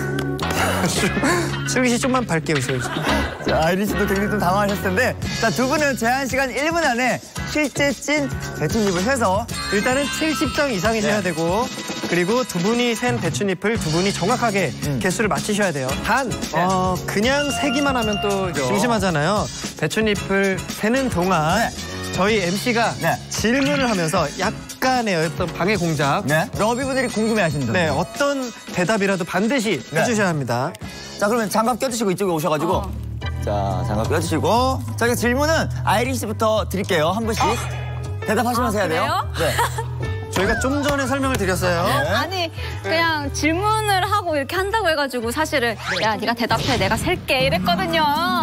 슬기 씨 좀만 밝게 웃어요. 자, 아이린 씨도 굉장히 좀 당황하셨을 텐데. 자, 두 분은 제한 시간 일 분 안에 실제 찐 배추잎을 세서 일단은 칠십 장 이상이 돼야 되고 그리고 두 분이 센 배추잎을 두 분이 정확하게 개수를 맞히셔야 돼요. 단 어, 그냥 세기만 하면 또 심심하잖아요. 배추잎을 세는 동안 저희 엠씨가 네. 질문을 하면서 약간의 어떤 방해 공작 네, 러비분들이 궁금해하신다. 네, 어떤 대답이라도 반드시 네. 해주셔야 합니다. 자, 그러면 장갑 껴주시고 이쪽에 오셔가지고. 어. 자, 장갑 껴주시고. 자, 이제 질문은 아이린 씨부터 드릴게요. 한 분씩. 대답하시면서 해야 돼요. 네. 저희가 좀 전에 설명을 드렸어요. 아니 그냥 질문을 하고 이렇게 한다고 해가지고 사실은 야 네가 대답해 내가 셀게 이랬거든요.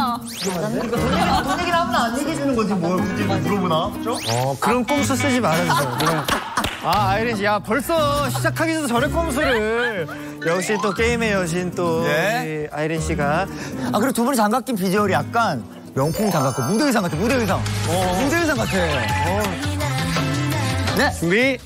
돈 얘기를 하면 안 얘기해주는 거지 뭘 굳이 물어보나? 그죠? 어, 그런 꼼수 쓰지 말아주세요. 네. 아, 아이린 씨, 야, 벌써 시작하기 전에 저런 꼼수를. 역시 또 게임의 여신 또 네. 우리 아이린 씨가. 아 그리고 두 분이 장갑 낀 비주얼이 약간 명품 장갑, 무대 의상 같아, 무대 의상. 어. 무대 의상 같아. 어. 네. 준비.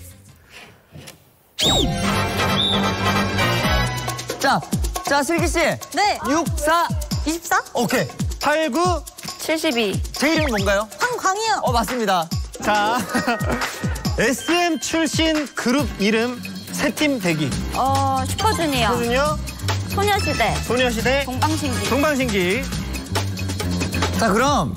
자, 자 슬기 씨. 네. 육, 사. 이십사? 오케이. 팔, 구. 칠십이. 제 이름이 뭔가요? 한광이요. 어 맞습니다. 자, 에스엠 출신 그룹 이름 세 팀 대기. 어 슈퍼주니어. 소준요, 소녀시대. 소녀시대, 동방신기. 동방신기. 자 그럼.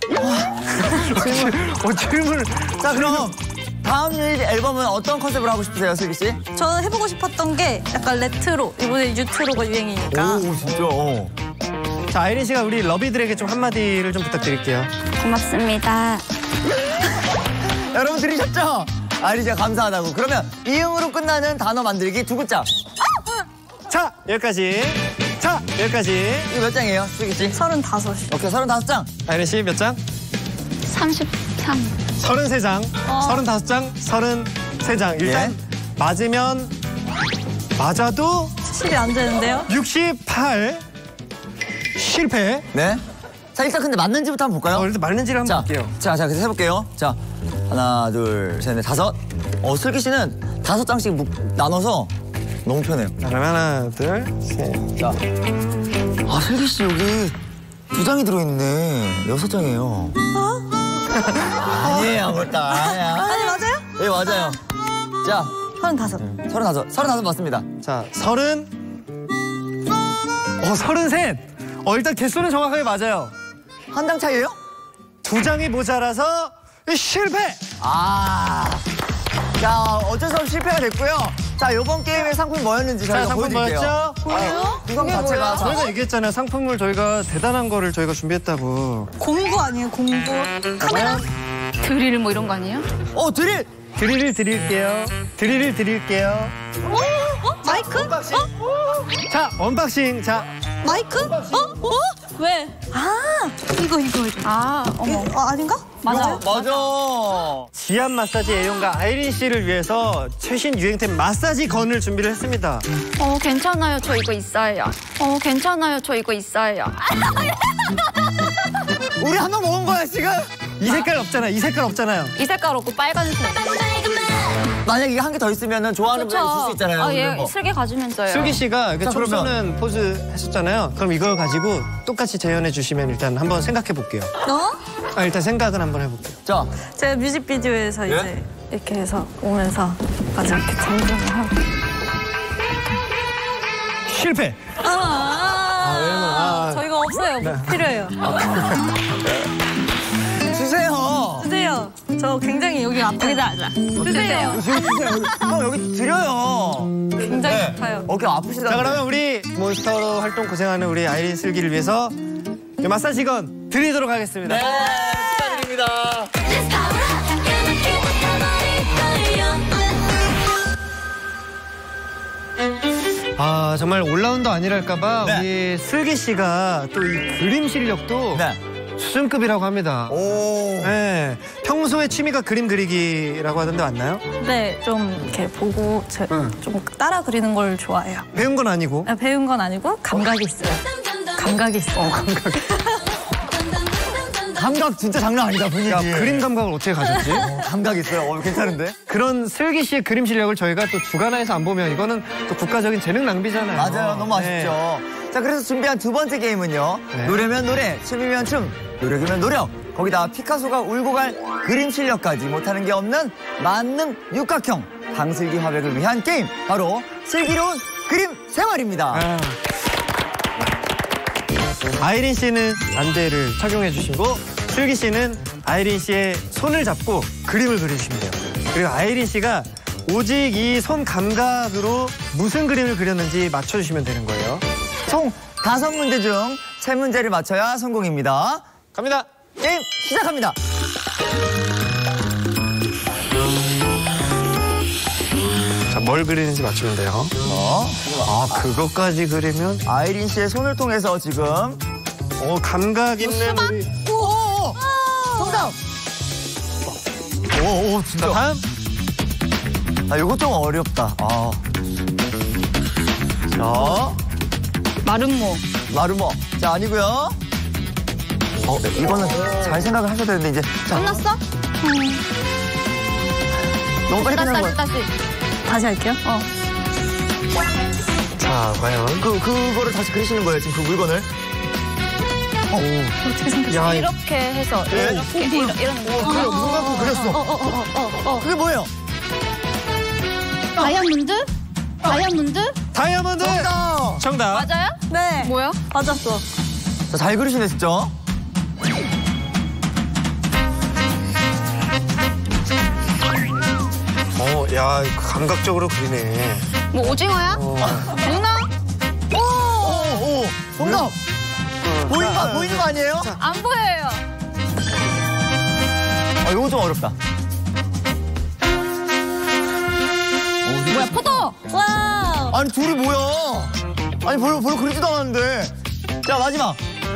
어, 질문을. 자 그럼 다음 유닛 앨범은 어떤 컨셉으로 하고 싶으세요, 슬기 씨? 저는 해보고 싶었던 게 약간 레트로. 이번에 뉴트로가 유행이니까. 오 진짜. 어. 자, 아이린 씨가 우리 러비들에게 좀 한마디를 좀 부탁드릴게요. 고맙습니다. 여러분 들으셨죠? 아이린 씨가 감사하다고. 그러면 이응으로 끝나는 단어 만들기 두 글자. 자, 여기까지. 자, 여기까지. 이거 몇 장이에요, 슬기 씨? 서른다섯. 오케이, 서른다섯 장. 아이린 씨 몇 장? 삼십삼. 서른세 장. 서른다섯 장, 서른세 장. 일단 예. 맞으면 맞아도 실이 안 되는데요? 육십팔. 실패. 네. 자 일단 근데 맞는지부터 한번 볼까요? 어, 일단 맞는지를 한번 자, 볼게요. 자, 자, 그래서 해볼게요. 자, 하나, 둘, 셋, 넷, 다섯. 어, 슬기 씨는 다섯 장씩 묵, 나눠서 너무 편해요. 자, 그럼 하나, 둘, 셋. 자, 아, 슬기 씨 여기 두 장이 들어있네. 여섯 장이에요. 어? 아니에요, 아무것도 아니야. 아니 맞아요? 네, 맞아요. 자, 서른다섯. 서른다섯, 서른다섯 맞습니다. 자, 서른. 어, 서른셋. 어, 일단 개수는 정확하게 맞아요. 한 장 차이예요? 두 장이 모자라서 실패. 아, 자, 어쩔 수 없이 실패가 됐고요. 자, 이번 게임의 상품이 뭐였는지 자, 저희가 상품 보여드릴게요. 뭐였죠? 뭐예요? 구성 자체가 자, 저희가 얘기했잖아요. 상품을 저희가 대단한 거를 저희가 준비했다고. 공구 아니에요 공구. 카메라? 드릴 뭐 이런 거 아니에요? 어, 드릴! 드릴을 드릴게요. 드릴을 드릴게요. 어? 어? 마이크? 어? 자, 언박싱. 자, 마이크? 어? 어? 왜? 아 이거 이거 이거. 아 어머. 어, 아닌가? 맞아. 맞아. 지압 마사지 애용가 아이린 씨를 위해서 최신 유행템 마사지 건을 준비를 했습니다. 어 괜찮아요. 저 이거 있어요. 어 괜찮아요. 저 이거 있어요. 우리 한 번 먹은 거야, 지금? 이 색깔 없잖아요. 이 색깔 없잖아요. 이 색깔 없고 빨간색. 만약에 이게 한 개 더 있으면 좋아하는 분이 있을 수 있잖아요. 아, 그런 예, 거. 슬기 가지면서요. 슬기 씨가 이렇게 자, 총 그러면- 쏘는 포즈 했었잖아요. 그럼 이걸 가지고 똑같이 재현해 주시면 일단 한번 생각해 볼게요. 어? 아, 일단 생각은 한번 해볼게요. 자, 제가 뮤직비디오에서 예? 이제 이렇게 해서 오면서 맞아 이렇게 정정을 하고. 실패. 아, 아, 왜냐면, 아. 저희가 없어요. 뭐 필요해요. 주세요. 드세요. 저 굉장히 여기 아파요. 여기다 하자. 드세요. 여기 주세요. 형, 여기 드려요. 굉장히 네. 아파요. 어깨 아프시다. 자, 그러면 우리 몬스터로 활동 고생하는 우리 아이린 슬기를 위해서 이 마사지건 드리도록 하겠습니다. 네, 축하드립니다. Let's power up. Gonna keep it going. 아, 정말 올라운더 아니랄까봐 네. 우리 슬기 씨가 또 이 그림 실력도 네. 수준급이라고 합니다. 오. 네. 평소에 취미가 그림 그리기라고 하던데 맞나요? 네, 좀 이렇게 보고 제, 좀 따라 그리는 걸 좋아해요. 배운 건 아니고. 아, 배운 건 아니고 감각이 있어요. 감각이 있어요. 감각 진짜 장난 아니다, 분위기. 야, 그림 감각을 어떻게 가졌지? 어, 감각 있어요. 어, 괜찮은데? 그런 슬기 씨의 그림 실력을 저희가 또 주간화해서 안 보면 이거는 또 국가적인 재능 낭비잖아요. 맞아요. 너무 아쉽죠. 네. 자, 그래서 준비한 두 번째 게임은요. 네. 노래면 노래, 춤이면 춤, 노력이면 노력. 거기다 피카소가 울고 갈 그림 실력까지 못하는 게 없는 만능 육각형 강슬기 화백을 위한 게임. 바로 슬기로운 그림 생활입니다. 아. 아이린 씨는 안대를 착용해 주시고 슬기 씨는 아이린 씨의 손을 잡고 그림을 그리시면 돼요. 그리고 아이린 씨가 오직 이 손 감각으로 무슨 그림을 그렸는지 맞춰주시면 되는 거예요. 총 다섯 문제 중 세 문제를 맞춰야 성공입니다. 갑니다. 게임 시작합니다. 자, 뭘 그리는지 맞추면 돼요. 어? 아, 그것까지 그리면? 아이린 씨의 손을 통해서 지금 어, 감각 있는 우리. 오! 정답! 오, 오, 자, 진짜. 다음. 아, 이거 좀 어렵다. 아. 자, 마름모. 마르모. 자, 아니고요. 어, 이거는 잘 생각을 하셔야 되는데, 이제. 자, 끝났어? 너무 빨리 끝나는 다시 거야. 다시. 다시 할게요. 어. 자, 과연. 그, 그거를 다시 그리시는 거예요, 지금 그 물건을. 어떻게 생겼어? 야, 이- 이렇게 해서 예? 이렇게 이런 이런 거. 그래, 눈 감고 그렸어. 어어어어 어, 어. 그게 뭐예요? 다이아몬드? 다이아몬드? 다이아몬드! 정답! 정답. 맞아요? 네. 뭐야? 맞았어. 자, 잘 그리시네, 진짜. 어, 야, 감각적으로 그리네. 뭐 오징어야? 어. 누나? 오, 오, 정답! 보이는 거, 보이는 거 아니에요? 안 보여요. 아, 이거 좀 어렵다. 뭐야 포도? 와우. 아니, 둘이 뭐야? 아니, 별로, 별로 그리지도 않았는데. 자, 마지막.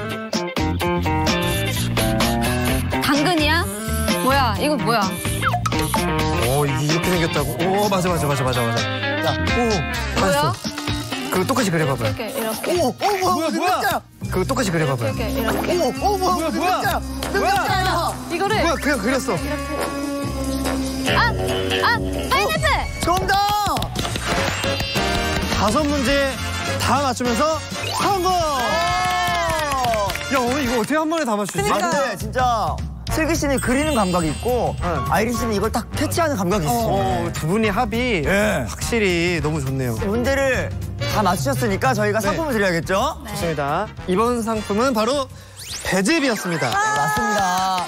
당근이야? 뭐야 이거 뭐야? 오, 이게 이렇게 생겼다고. 오, 맞아, 맞아, 맞아, 맞아, 맞아. 자, 뭐야? 그거 똑같이 그려봐봐요. 이렇게 이렇게 오, 오, 뭐야, 뭐야, 뭐야? 뭐야? 그거 똑같이 그려봐봐요. 이렇게 이렇게. 오, 오, 뭐야, 뭐야, 뭐야? 뭐야? 뭐야? 이거를 뭐야, 그냥 그렸어. 아아 파인애플. 정답! 다섯 문제 다 맞추면서 성공! 야, 오늘 이거 어떻게 한 번에 다 맞추지? 아, 근데 진짜 슬기 씨는 그리는 감각이 있고 응. 아이린 씨는 이걸 딱 캐치하는 감각이 있어. 어, 두 분이 합이 예. 확실히 너무 좋네요. 문제를 다 맞추셨으니까 저희가 상품을 드려야겠죠? 좋습니다. 이번 상품은 바로 배즙이었습니다. 맞습니다.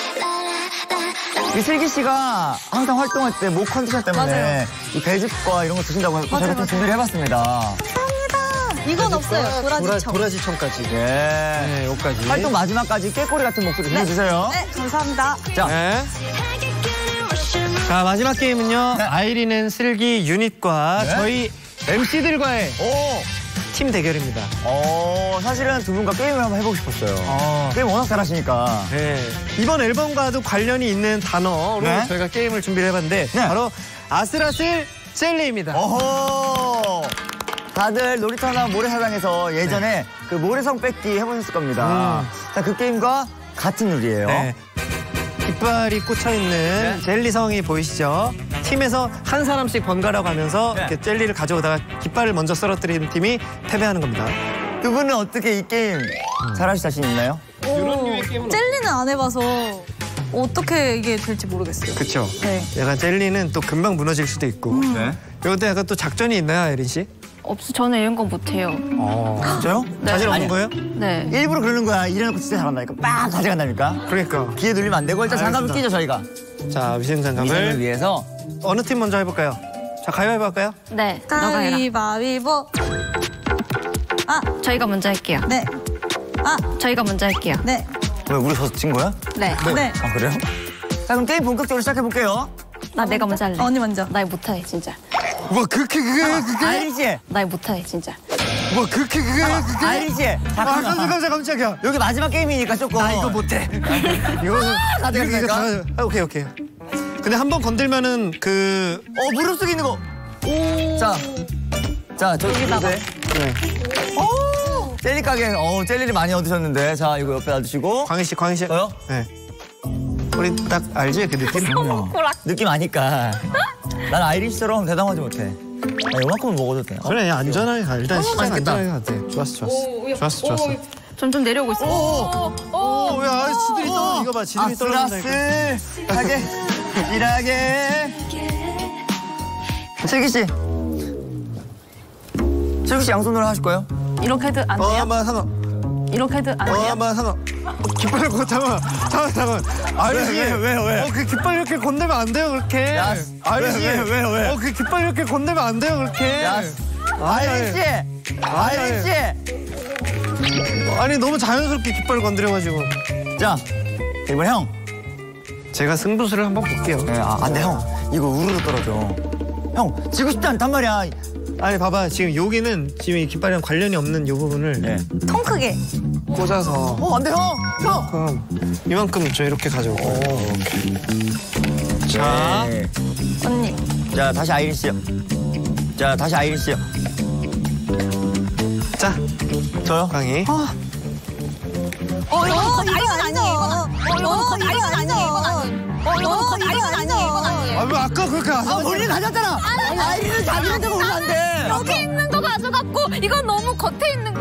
이 슬기 씨가 항상 활동할 때 목 컨디션 때문에 맞아요. 이 배즙과 이런 거 드신다고 해서 맞아요, 저희가 좀 맞아요. 준비를 해봤습니다. 이건 없어요. 도라지청. 도라지청까지. 예. 네, 여기까지. 활동 마지막까지 깨꼬리 같은 목소리 들려주세요. 네, 감사합니다. 자, 네. 자, 마지막 게임은요. 네. 아이린 앤 슬기 유닛과 네. 저희 엠씨들과의 오, 팀 대결입니다. 어, 사실은 두 분과 게임을 한번 해보고 싶었어요. 어. 게임 워낙 잘하시니까. 네. 이번 앨범과도 관련이 있는 단어로 네. 저희가 게임을 준비를 해봤는데 네. 바로 아슬아슬 젤리입니다. 어허! 다들 놀이터나 모래사장에서 예전에 그 모래성 뺏기 해보셨을 겁니다. 음. 자, 그 게임과 같은 룰이에요. 네. 깃발이 꽂혀있는 젤리성이 보이시죠? 팀에서 한 사람씩 번갈아 가면서 네. 이렇게 젤리를 가져오다가 깃발을 먼저 쓰러뜨리는 팀이 패배하는 겁니다. 두 분은 어떻게 이 게임 잘하실 자신 있나요? 젤리는 안 해봐서 어떻게 이게 될지 모르겠어요. 그렇죠? 네. 약간 젤리는 또 금방 무너질 수도 있고 네. 이것도 약간 또 작전이 있나요, 에린 씨? 없어 저는 이런 거 못해요. 어. 진짜요? 자신 없는 아니요. 거예요? 네. 일부러 그러는 거야. 이래놓고 진짜 잘한다니까. 빡 가져간다니까. 그러니까. 기회 눌리면 안 되고 일단 장갑을 알겠습니다. 끼죠, 저희가. 자, 위생장갑을 위생을 위해서. 어느 팀 먼저 해볼까요? 자, 가위바위보 할까요? 네. 너가 해라. 가위바위보. 아, 저희가 먼저 할게요. 네. 아, 저희가 먼저 할게요. 네. 왜, 우리 저 진 거야? 네. 네. 아, 그래요? 자, 그럼 게임 본격적으로 시작해볼게요. 나 내가 먼저 할래. 언니 먼저. 나 이거 못해 진짜. 뭐 그렇게 그게 그게 아이린 씨! 나 이거 못해 진짜. 뭐 그렇게 그게 그게 아이린 씨! 아, 깜짝 잠깐만. 깜짝 깜짝이야. 여기 마지막 게임이니까 조금. 나 이거 못해. 이거는 가져갈까요? 이거 다- 아, 오케이 오케이. 근데 한 번 건들면은 그 어, 무릎 속에 있는 거. 자, 자, 저 여기다가. 네. 오! 젤리 가게, 어, 젤리를 많이 얻으셨는데. 자, 이거 옆에 놔두시고. 광희 씨, 광희 씨. 저요? 네. 우리 딱 알지 그 느낌? 느낌 아니까. 난 아이린 씨처럼 대담하지 못해. 나 요만큼은 먹어도 돼. 어? 그래 안전하게 가. 일단 시작 맛있겠다. 안전하게 가도 돼. 좋았어 좋았어. 좋았어 좋았어. 점점 내려오고 있어. 오, 왜 아저씨들이 떨어 이거 봐. 지들이 떨어진다니까. 아슬아슬하게 일하게. 슬기 씨. 슬기 씨 양손으로 하실 거예요? 이렇게 해도 안 어, 돼요? 한번 한번. 이렇게 해도 안 어, 돼요? 한번 한번. 깃발 고 잠깐. 잠깐 잠깐. 아저씨. 왜, 왜, 왜? 어, 그 깃발 이렇게 건들면 안 돼요 그렇게. 야, 아저씨. 왜, 왜, 왜, 왜? 어, 그 깃발 이렇게 건들면 안 돼요 그렇게. 야, 아이린 씨. 아이린 씨. 아니 너무 자연스럽게 깃발 건드려가지고. 자, 이번 형. 제가 승부수를 한번 볼게요. 네, 아, 안 돼, 형. 이거 우르르 떨어져. 형 지고 싶지 않단 말이야. 아니 봐봐 지금 여기는 지금 이 깃발이랑 관련이 없는 이 부분을 네. 통 크게. 꽂아서 어, 안 돼, 형! 형! 그럼 이만큼 좀 이렇게 가져오고. 자, 네. 언니. 자, 다시 아이린 씨요. 자, 다시 아이린 씨요. 자, 저요? 강희. 어, 이건 건 아니에요, 이건 아니에요. 어, 이건 건 아니에요, 이건 아니에요. 어, 이건 건 아니에요, 아니에요. 이건 아니에요. 아, 왜 아까 그렇게 안 아, 본인 가졌잖아! 아이린은 자기한테 보면 안 돼! 여기 있는 거 가져갔고, 이건 너무 겉에 있는.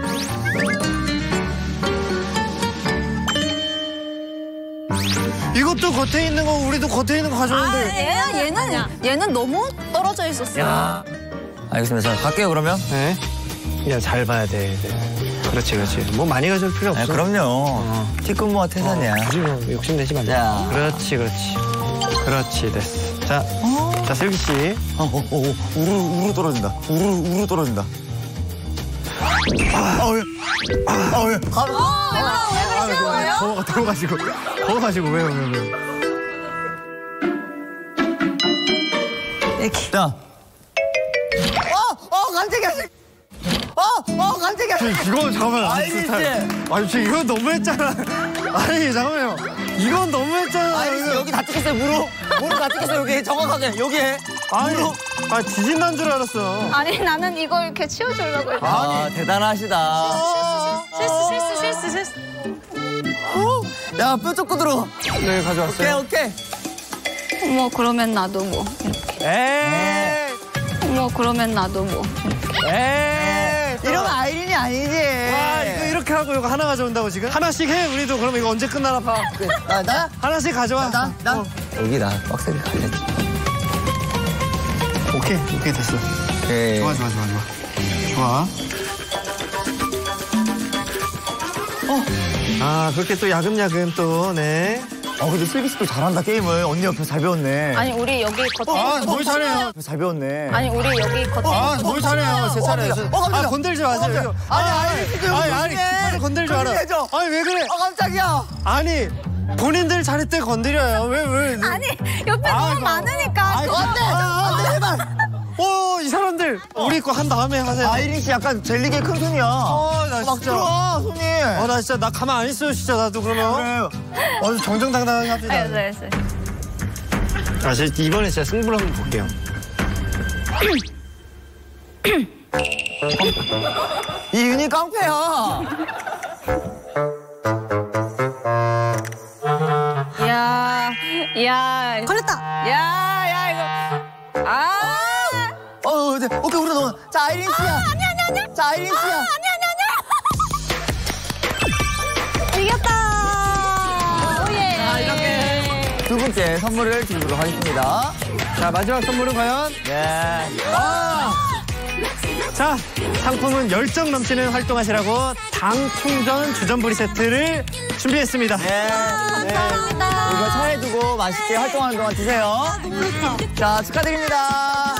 이것도 겉에 있는 거 우리도 겉에 있는 거 가져오는데. 아, 얘, 얘는 얘는 너무 떨어져 있었어요. 야. 알겠습니다. 자, 갈게요, 그러면. 네. 야, 잘 봐야 돼. 네. 그렇지, 그렇지. 뭐 많이 가져올 필요 없어. 아, 그럼요. 티끌모아 태산이야. 굳이 뭐 욕심내지 말자. 자. 그렇지, 그렇지. 그렇지, 됐어. 자, 자, 슬기 씨. 어, 어, 어, 어, 우르, 우르 떨어진다. 우르, 우르 떨어진다. 아, 왜? 아, 왜? 아, 어, 왜, 왜 그러시는 거예요? 더워, 더워가지고. 더워가지고, 왜요, 왜요, 왜요? 이렇게. 자. 어, 어, 깜짝이야. 어, 어, 깜짝이야. 이거 잠깐만. 아이린 씨. 아니, 저 이건 너무했잖아. 아니, 잠깐만요. 이건 너무했잖아. 아이린 씨, 여기 다 찍혔어요, 무릎. 무릎 다 찍혔어요, 여기. 정확하게, 여기에. 아니, 무릎. 아, 지진 난 줄 알았어. 아니, 나는 이거 이렇게 치워주려고 했는데. 아, 대단하시다. 실수, 실수, 실수, 실수. 야, 뼈 쫓고 들어. 네, 오케이, 가져왔어요. 오케이. 뭐 그러면 나도 뭐 이렇게. 에이, 뭐 그러면 나도 뭐 이렇게. 에이. 이러면 아이린이 아니지. 와, 이거 이렇게 하고 이거 하나 가져온다고 지금? 하나씩 해, 우리도. 그럼 이거 언제 끝나나 봐. 나, 나? 하나씩 가져와. 나? 나? 어. 여기 나 빡세게 가야지. 오케이, 오케이, 됐어. 오케이. 좋아, 좋아, 좋아, 좋아. 좋아. 어. 아, 그렇게 또 야금야금 또, 네. 어, 근데 슬기 씨도 잘한다, 게임을. 언니 옆에서 잘 배웠네. 아니 우리 여기 겉에 아, 있는 뭘 거- 잘해요. 잘 배웠네. 아니 우리 여기 겉에 아, 있는 거- 뭘 잘해요. 제 차례예요. 깜짝이야. 어, 깜짝이야. 아, 건들지 마세요. 어, 깜짝이야. 이거. 아니, 아, 아니, 진짜 아니, 아니, 조심해. 깃발을 건들지 마라. 조심해줘. 아니, 왜 그래? 아, 깜짝이야. 아니, 본인들 잘할 때 건드려요. 왜, 왜? 아니, 옆에 아, 너무 이거. 많으니까. 아, 그거 안 돼. 안 돼, 제발. 오, 이 사람들. 우리 거 한 다음에 하세요. 아이린 씨 약간 젤리게 큰 손이야. 어, 나 막 진짜. 들어와, 손이. 어, 나 진짜, 나 가만 안 있어요, 진짜, 나도 그러면. 그래. 어, 정정당당하게 합시다. 알겠어, 알겠어. 아, 저 이번에 진짜 승부를 한번 볼게요. 이 윤이 깡패야. 야, 야. 걸렸다. 야, 야, 이거. 아. 어, 네. 오케이, 우리 넘어. 자, 아이린 씨야. 아니, 아니, 아니. 자, 아이린 씨야. 아니, 아니, 아니. 이겼다. 오예. 자, 이렇게 두 번째 선물을 드리도록 하겠습니다. 자, 마지막 선물은 과연? 네. 아! 자, 상품은 열정 넘치는 활동하시라고 당 충전 주전부리 세트를 준비했습니다. 네. 감사합니다. 이거 차에 두고 맛있게 활동하는 동안 드세요. 자, 축하드립니다.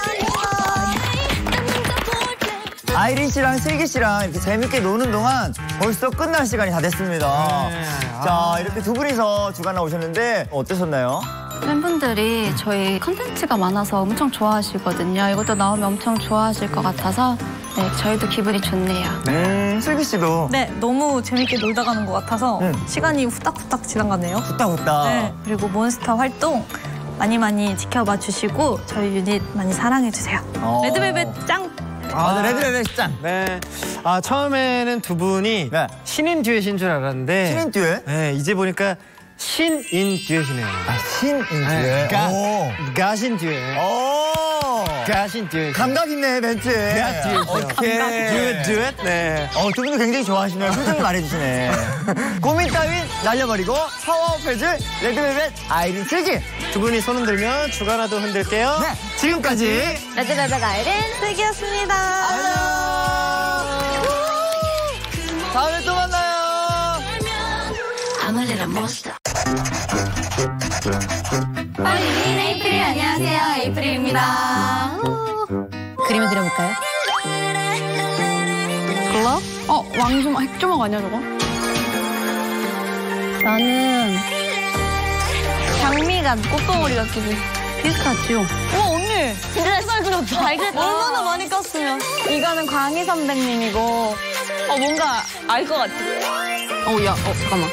아이린 씨랑 슬기 씨랑 이렇게 재밌게 노는 동안 벌써 끝날 시간이 다 됐습니다. 네. 자, 이렇게 두 분이서 주간 나오셨는데 어떠셨나요? 팬분들이 저희 컨텐츠가 많아서 엄청 좋아하시거든요. 이것도 나오면 엄청 좋아하실 것 같아서 네, 저희도 기분이 좋네요. 음, 슬기 씨도 네, 너무 재밌게 놀다 가는 것 같아서 응. 시간이 후딱후딱 지나가네요. 후딱후딱. 네, 그리고 몬스터 활동 많이 많이 지켜봐 주시고 저희 유닛 많이 사랑해 주세요. 어. 레드벨벳 짱! 아, 네, 레드벨벳 짱. 네. 아, 처음에는 두 분이 네. 신인 듀엣인 줄 알았는데. 신인 듀엣? 네, 이제 보니까 신인 듀엣이네요. 아, 신인 네, 듀엣. 가, 오. 가신 듀엣. 오. 가신 듀엣. 감각 있네, 멘트. 가 듀엣. 오케이. 듀엣, 듀엣. 네. 어, 두 분도 굉장히 좋아하시네요. 표정이 말해주시네. 고민 따윈 날려버리고 파워업 해줄 레드벨벳 아이린 슬기. 두 분이 손 흔들면 주간화도 흔들게요. 네, 지금까지 레드벨벳 아이린 슬기였습니다. 안녕. 다음에 또 만나요. I'm a little monster. 빨리 에이프릴 안녕하세요. 에이프릴입니다. 그림을 그려볼까요? 글럽? 어, 왕조막, 핵조막 아니야 저거? 나는 장미가 꽃봉오리 같기도 비슷하지요? 어, 언니. 어떡해. 진짜 잘 그렸다. 잘 그렸다. 얼마나 많이 깠으면. 이거는 광희 선배님이고. 어, 뭔가 알 것 같아. 어, 야, 어, 잠깐만.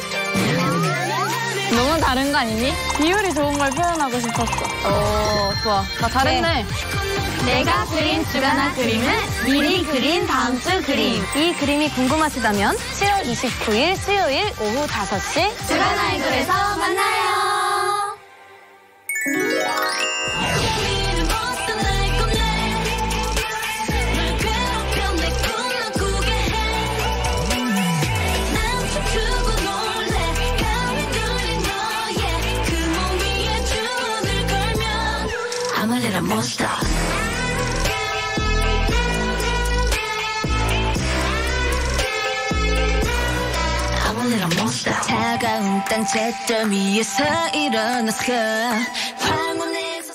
너무 다른 거 아니니? 비율이 좋은 걸 표현하고 싶었어. 어, 좋아. 나 잘했네. 내가 그린 주간화 그림은 미리 그린 다음 주 그림. 이 그림이 궁금하시다면 칠월 이십구일 수요일 오후 다섯 시 주간화 글에서 만나요. I'm a little monster. I'm a little monster. 차가운 땅 잿더미 위에서 일어났어.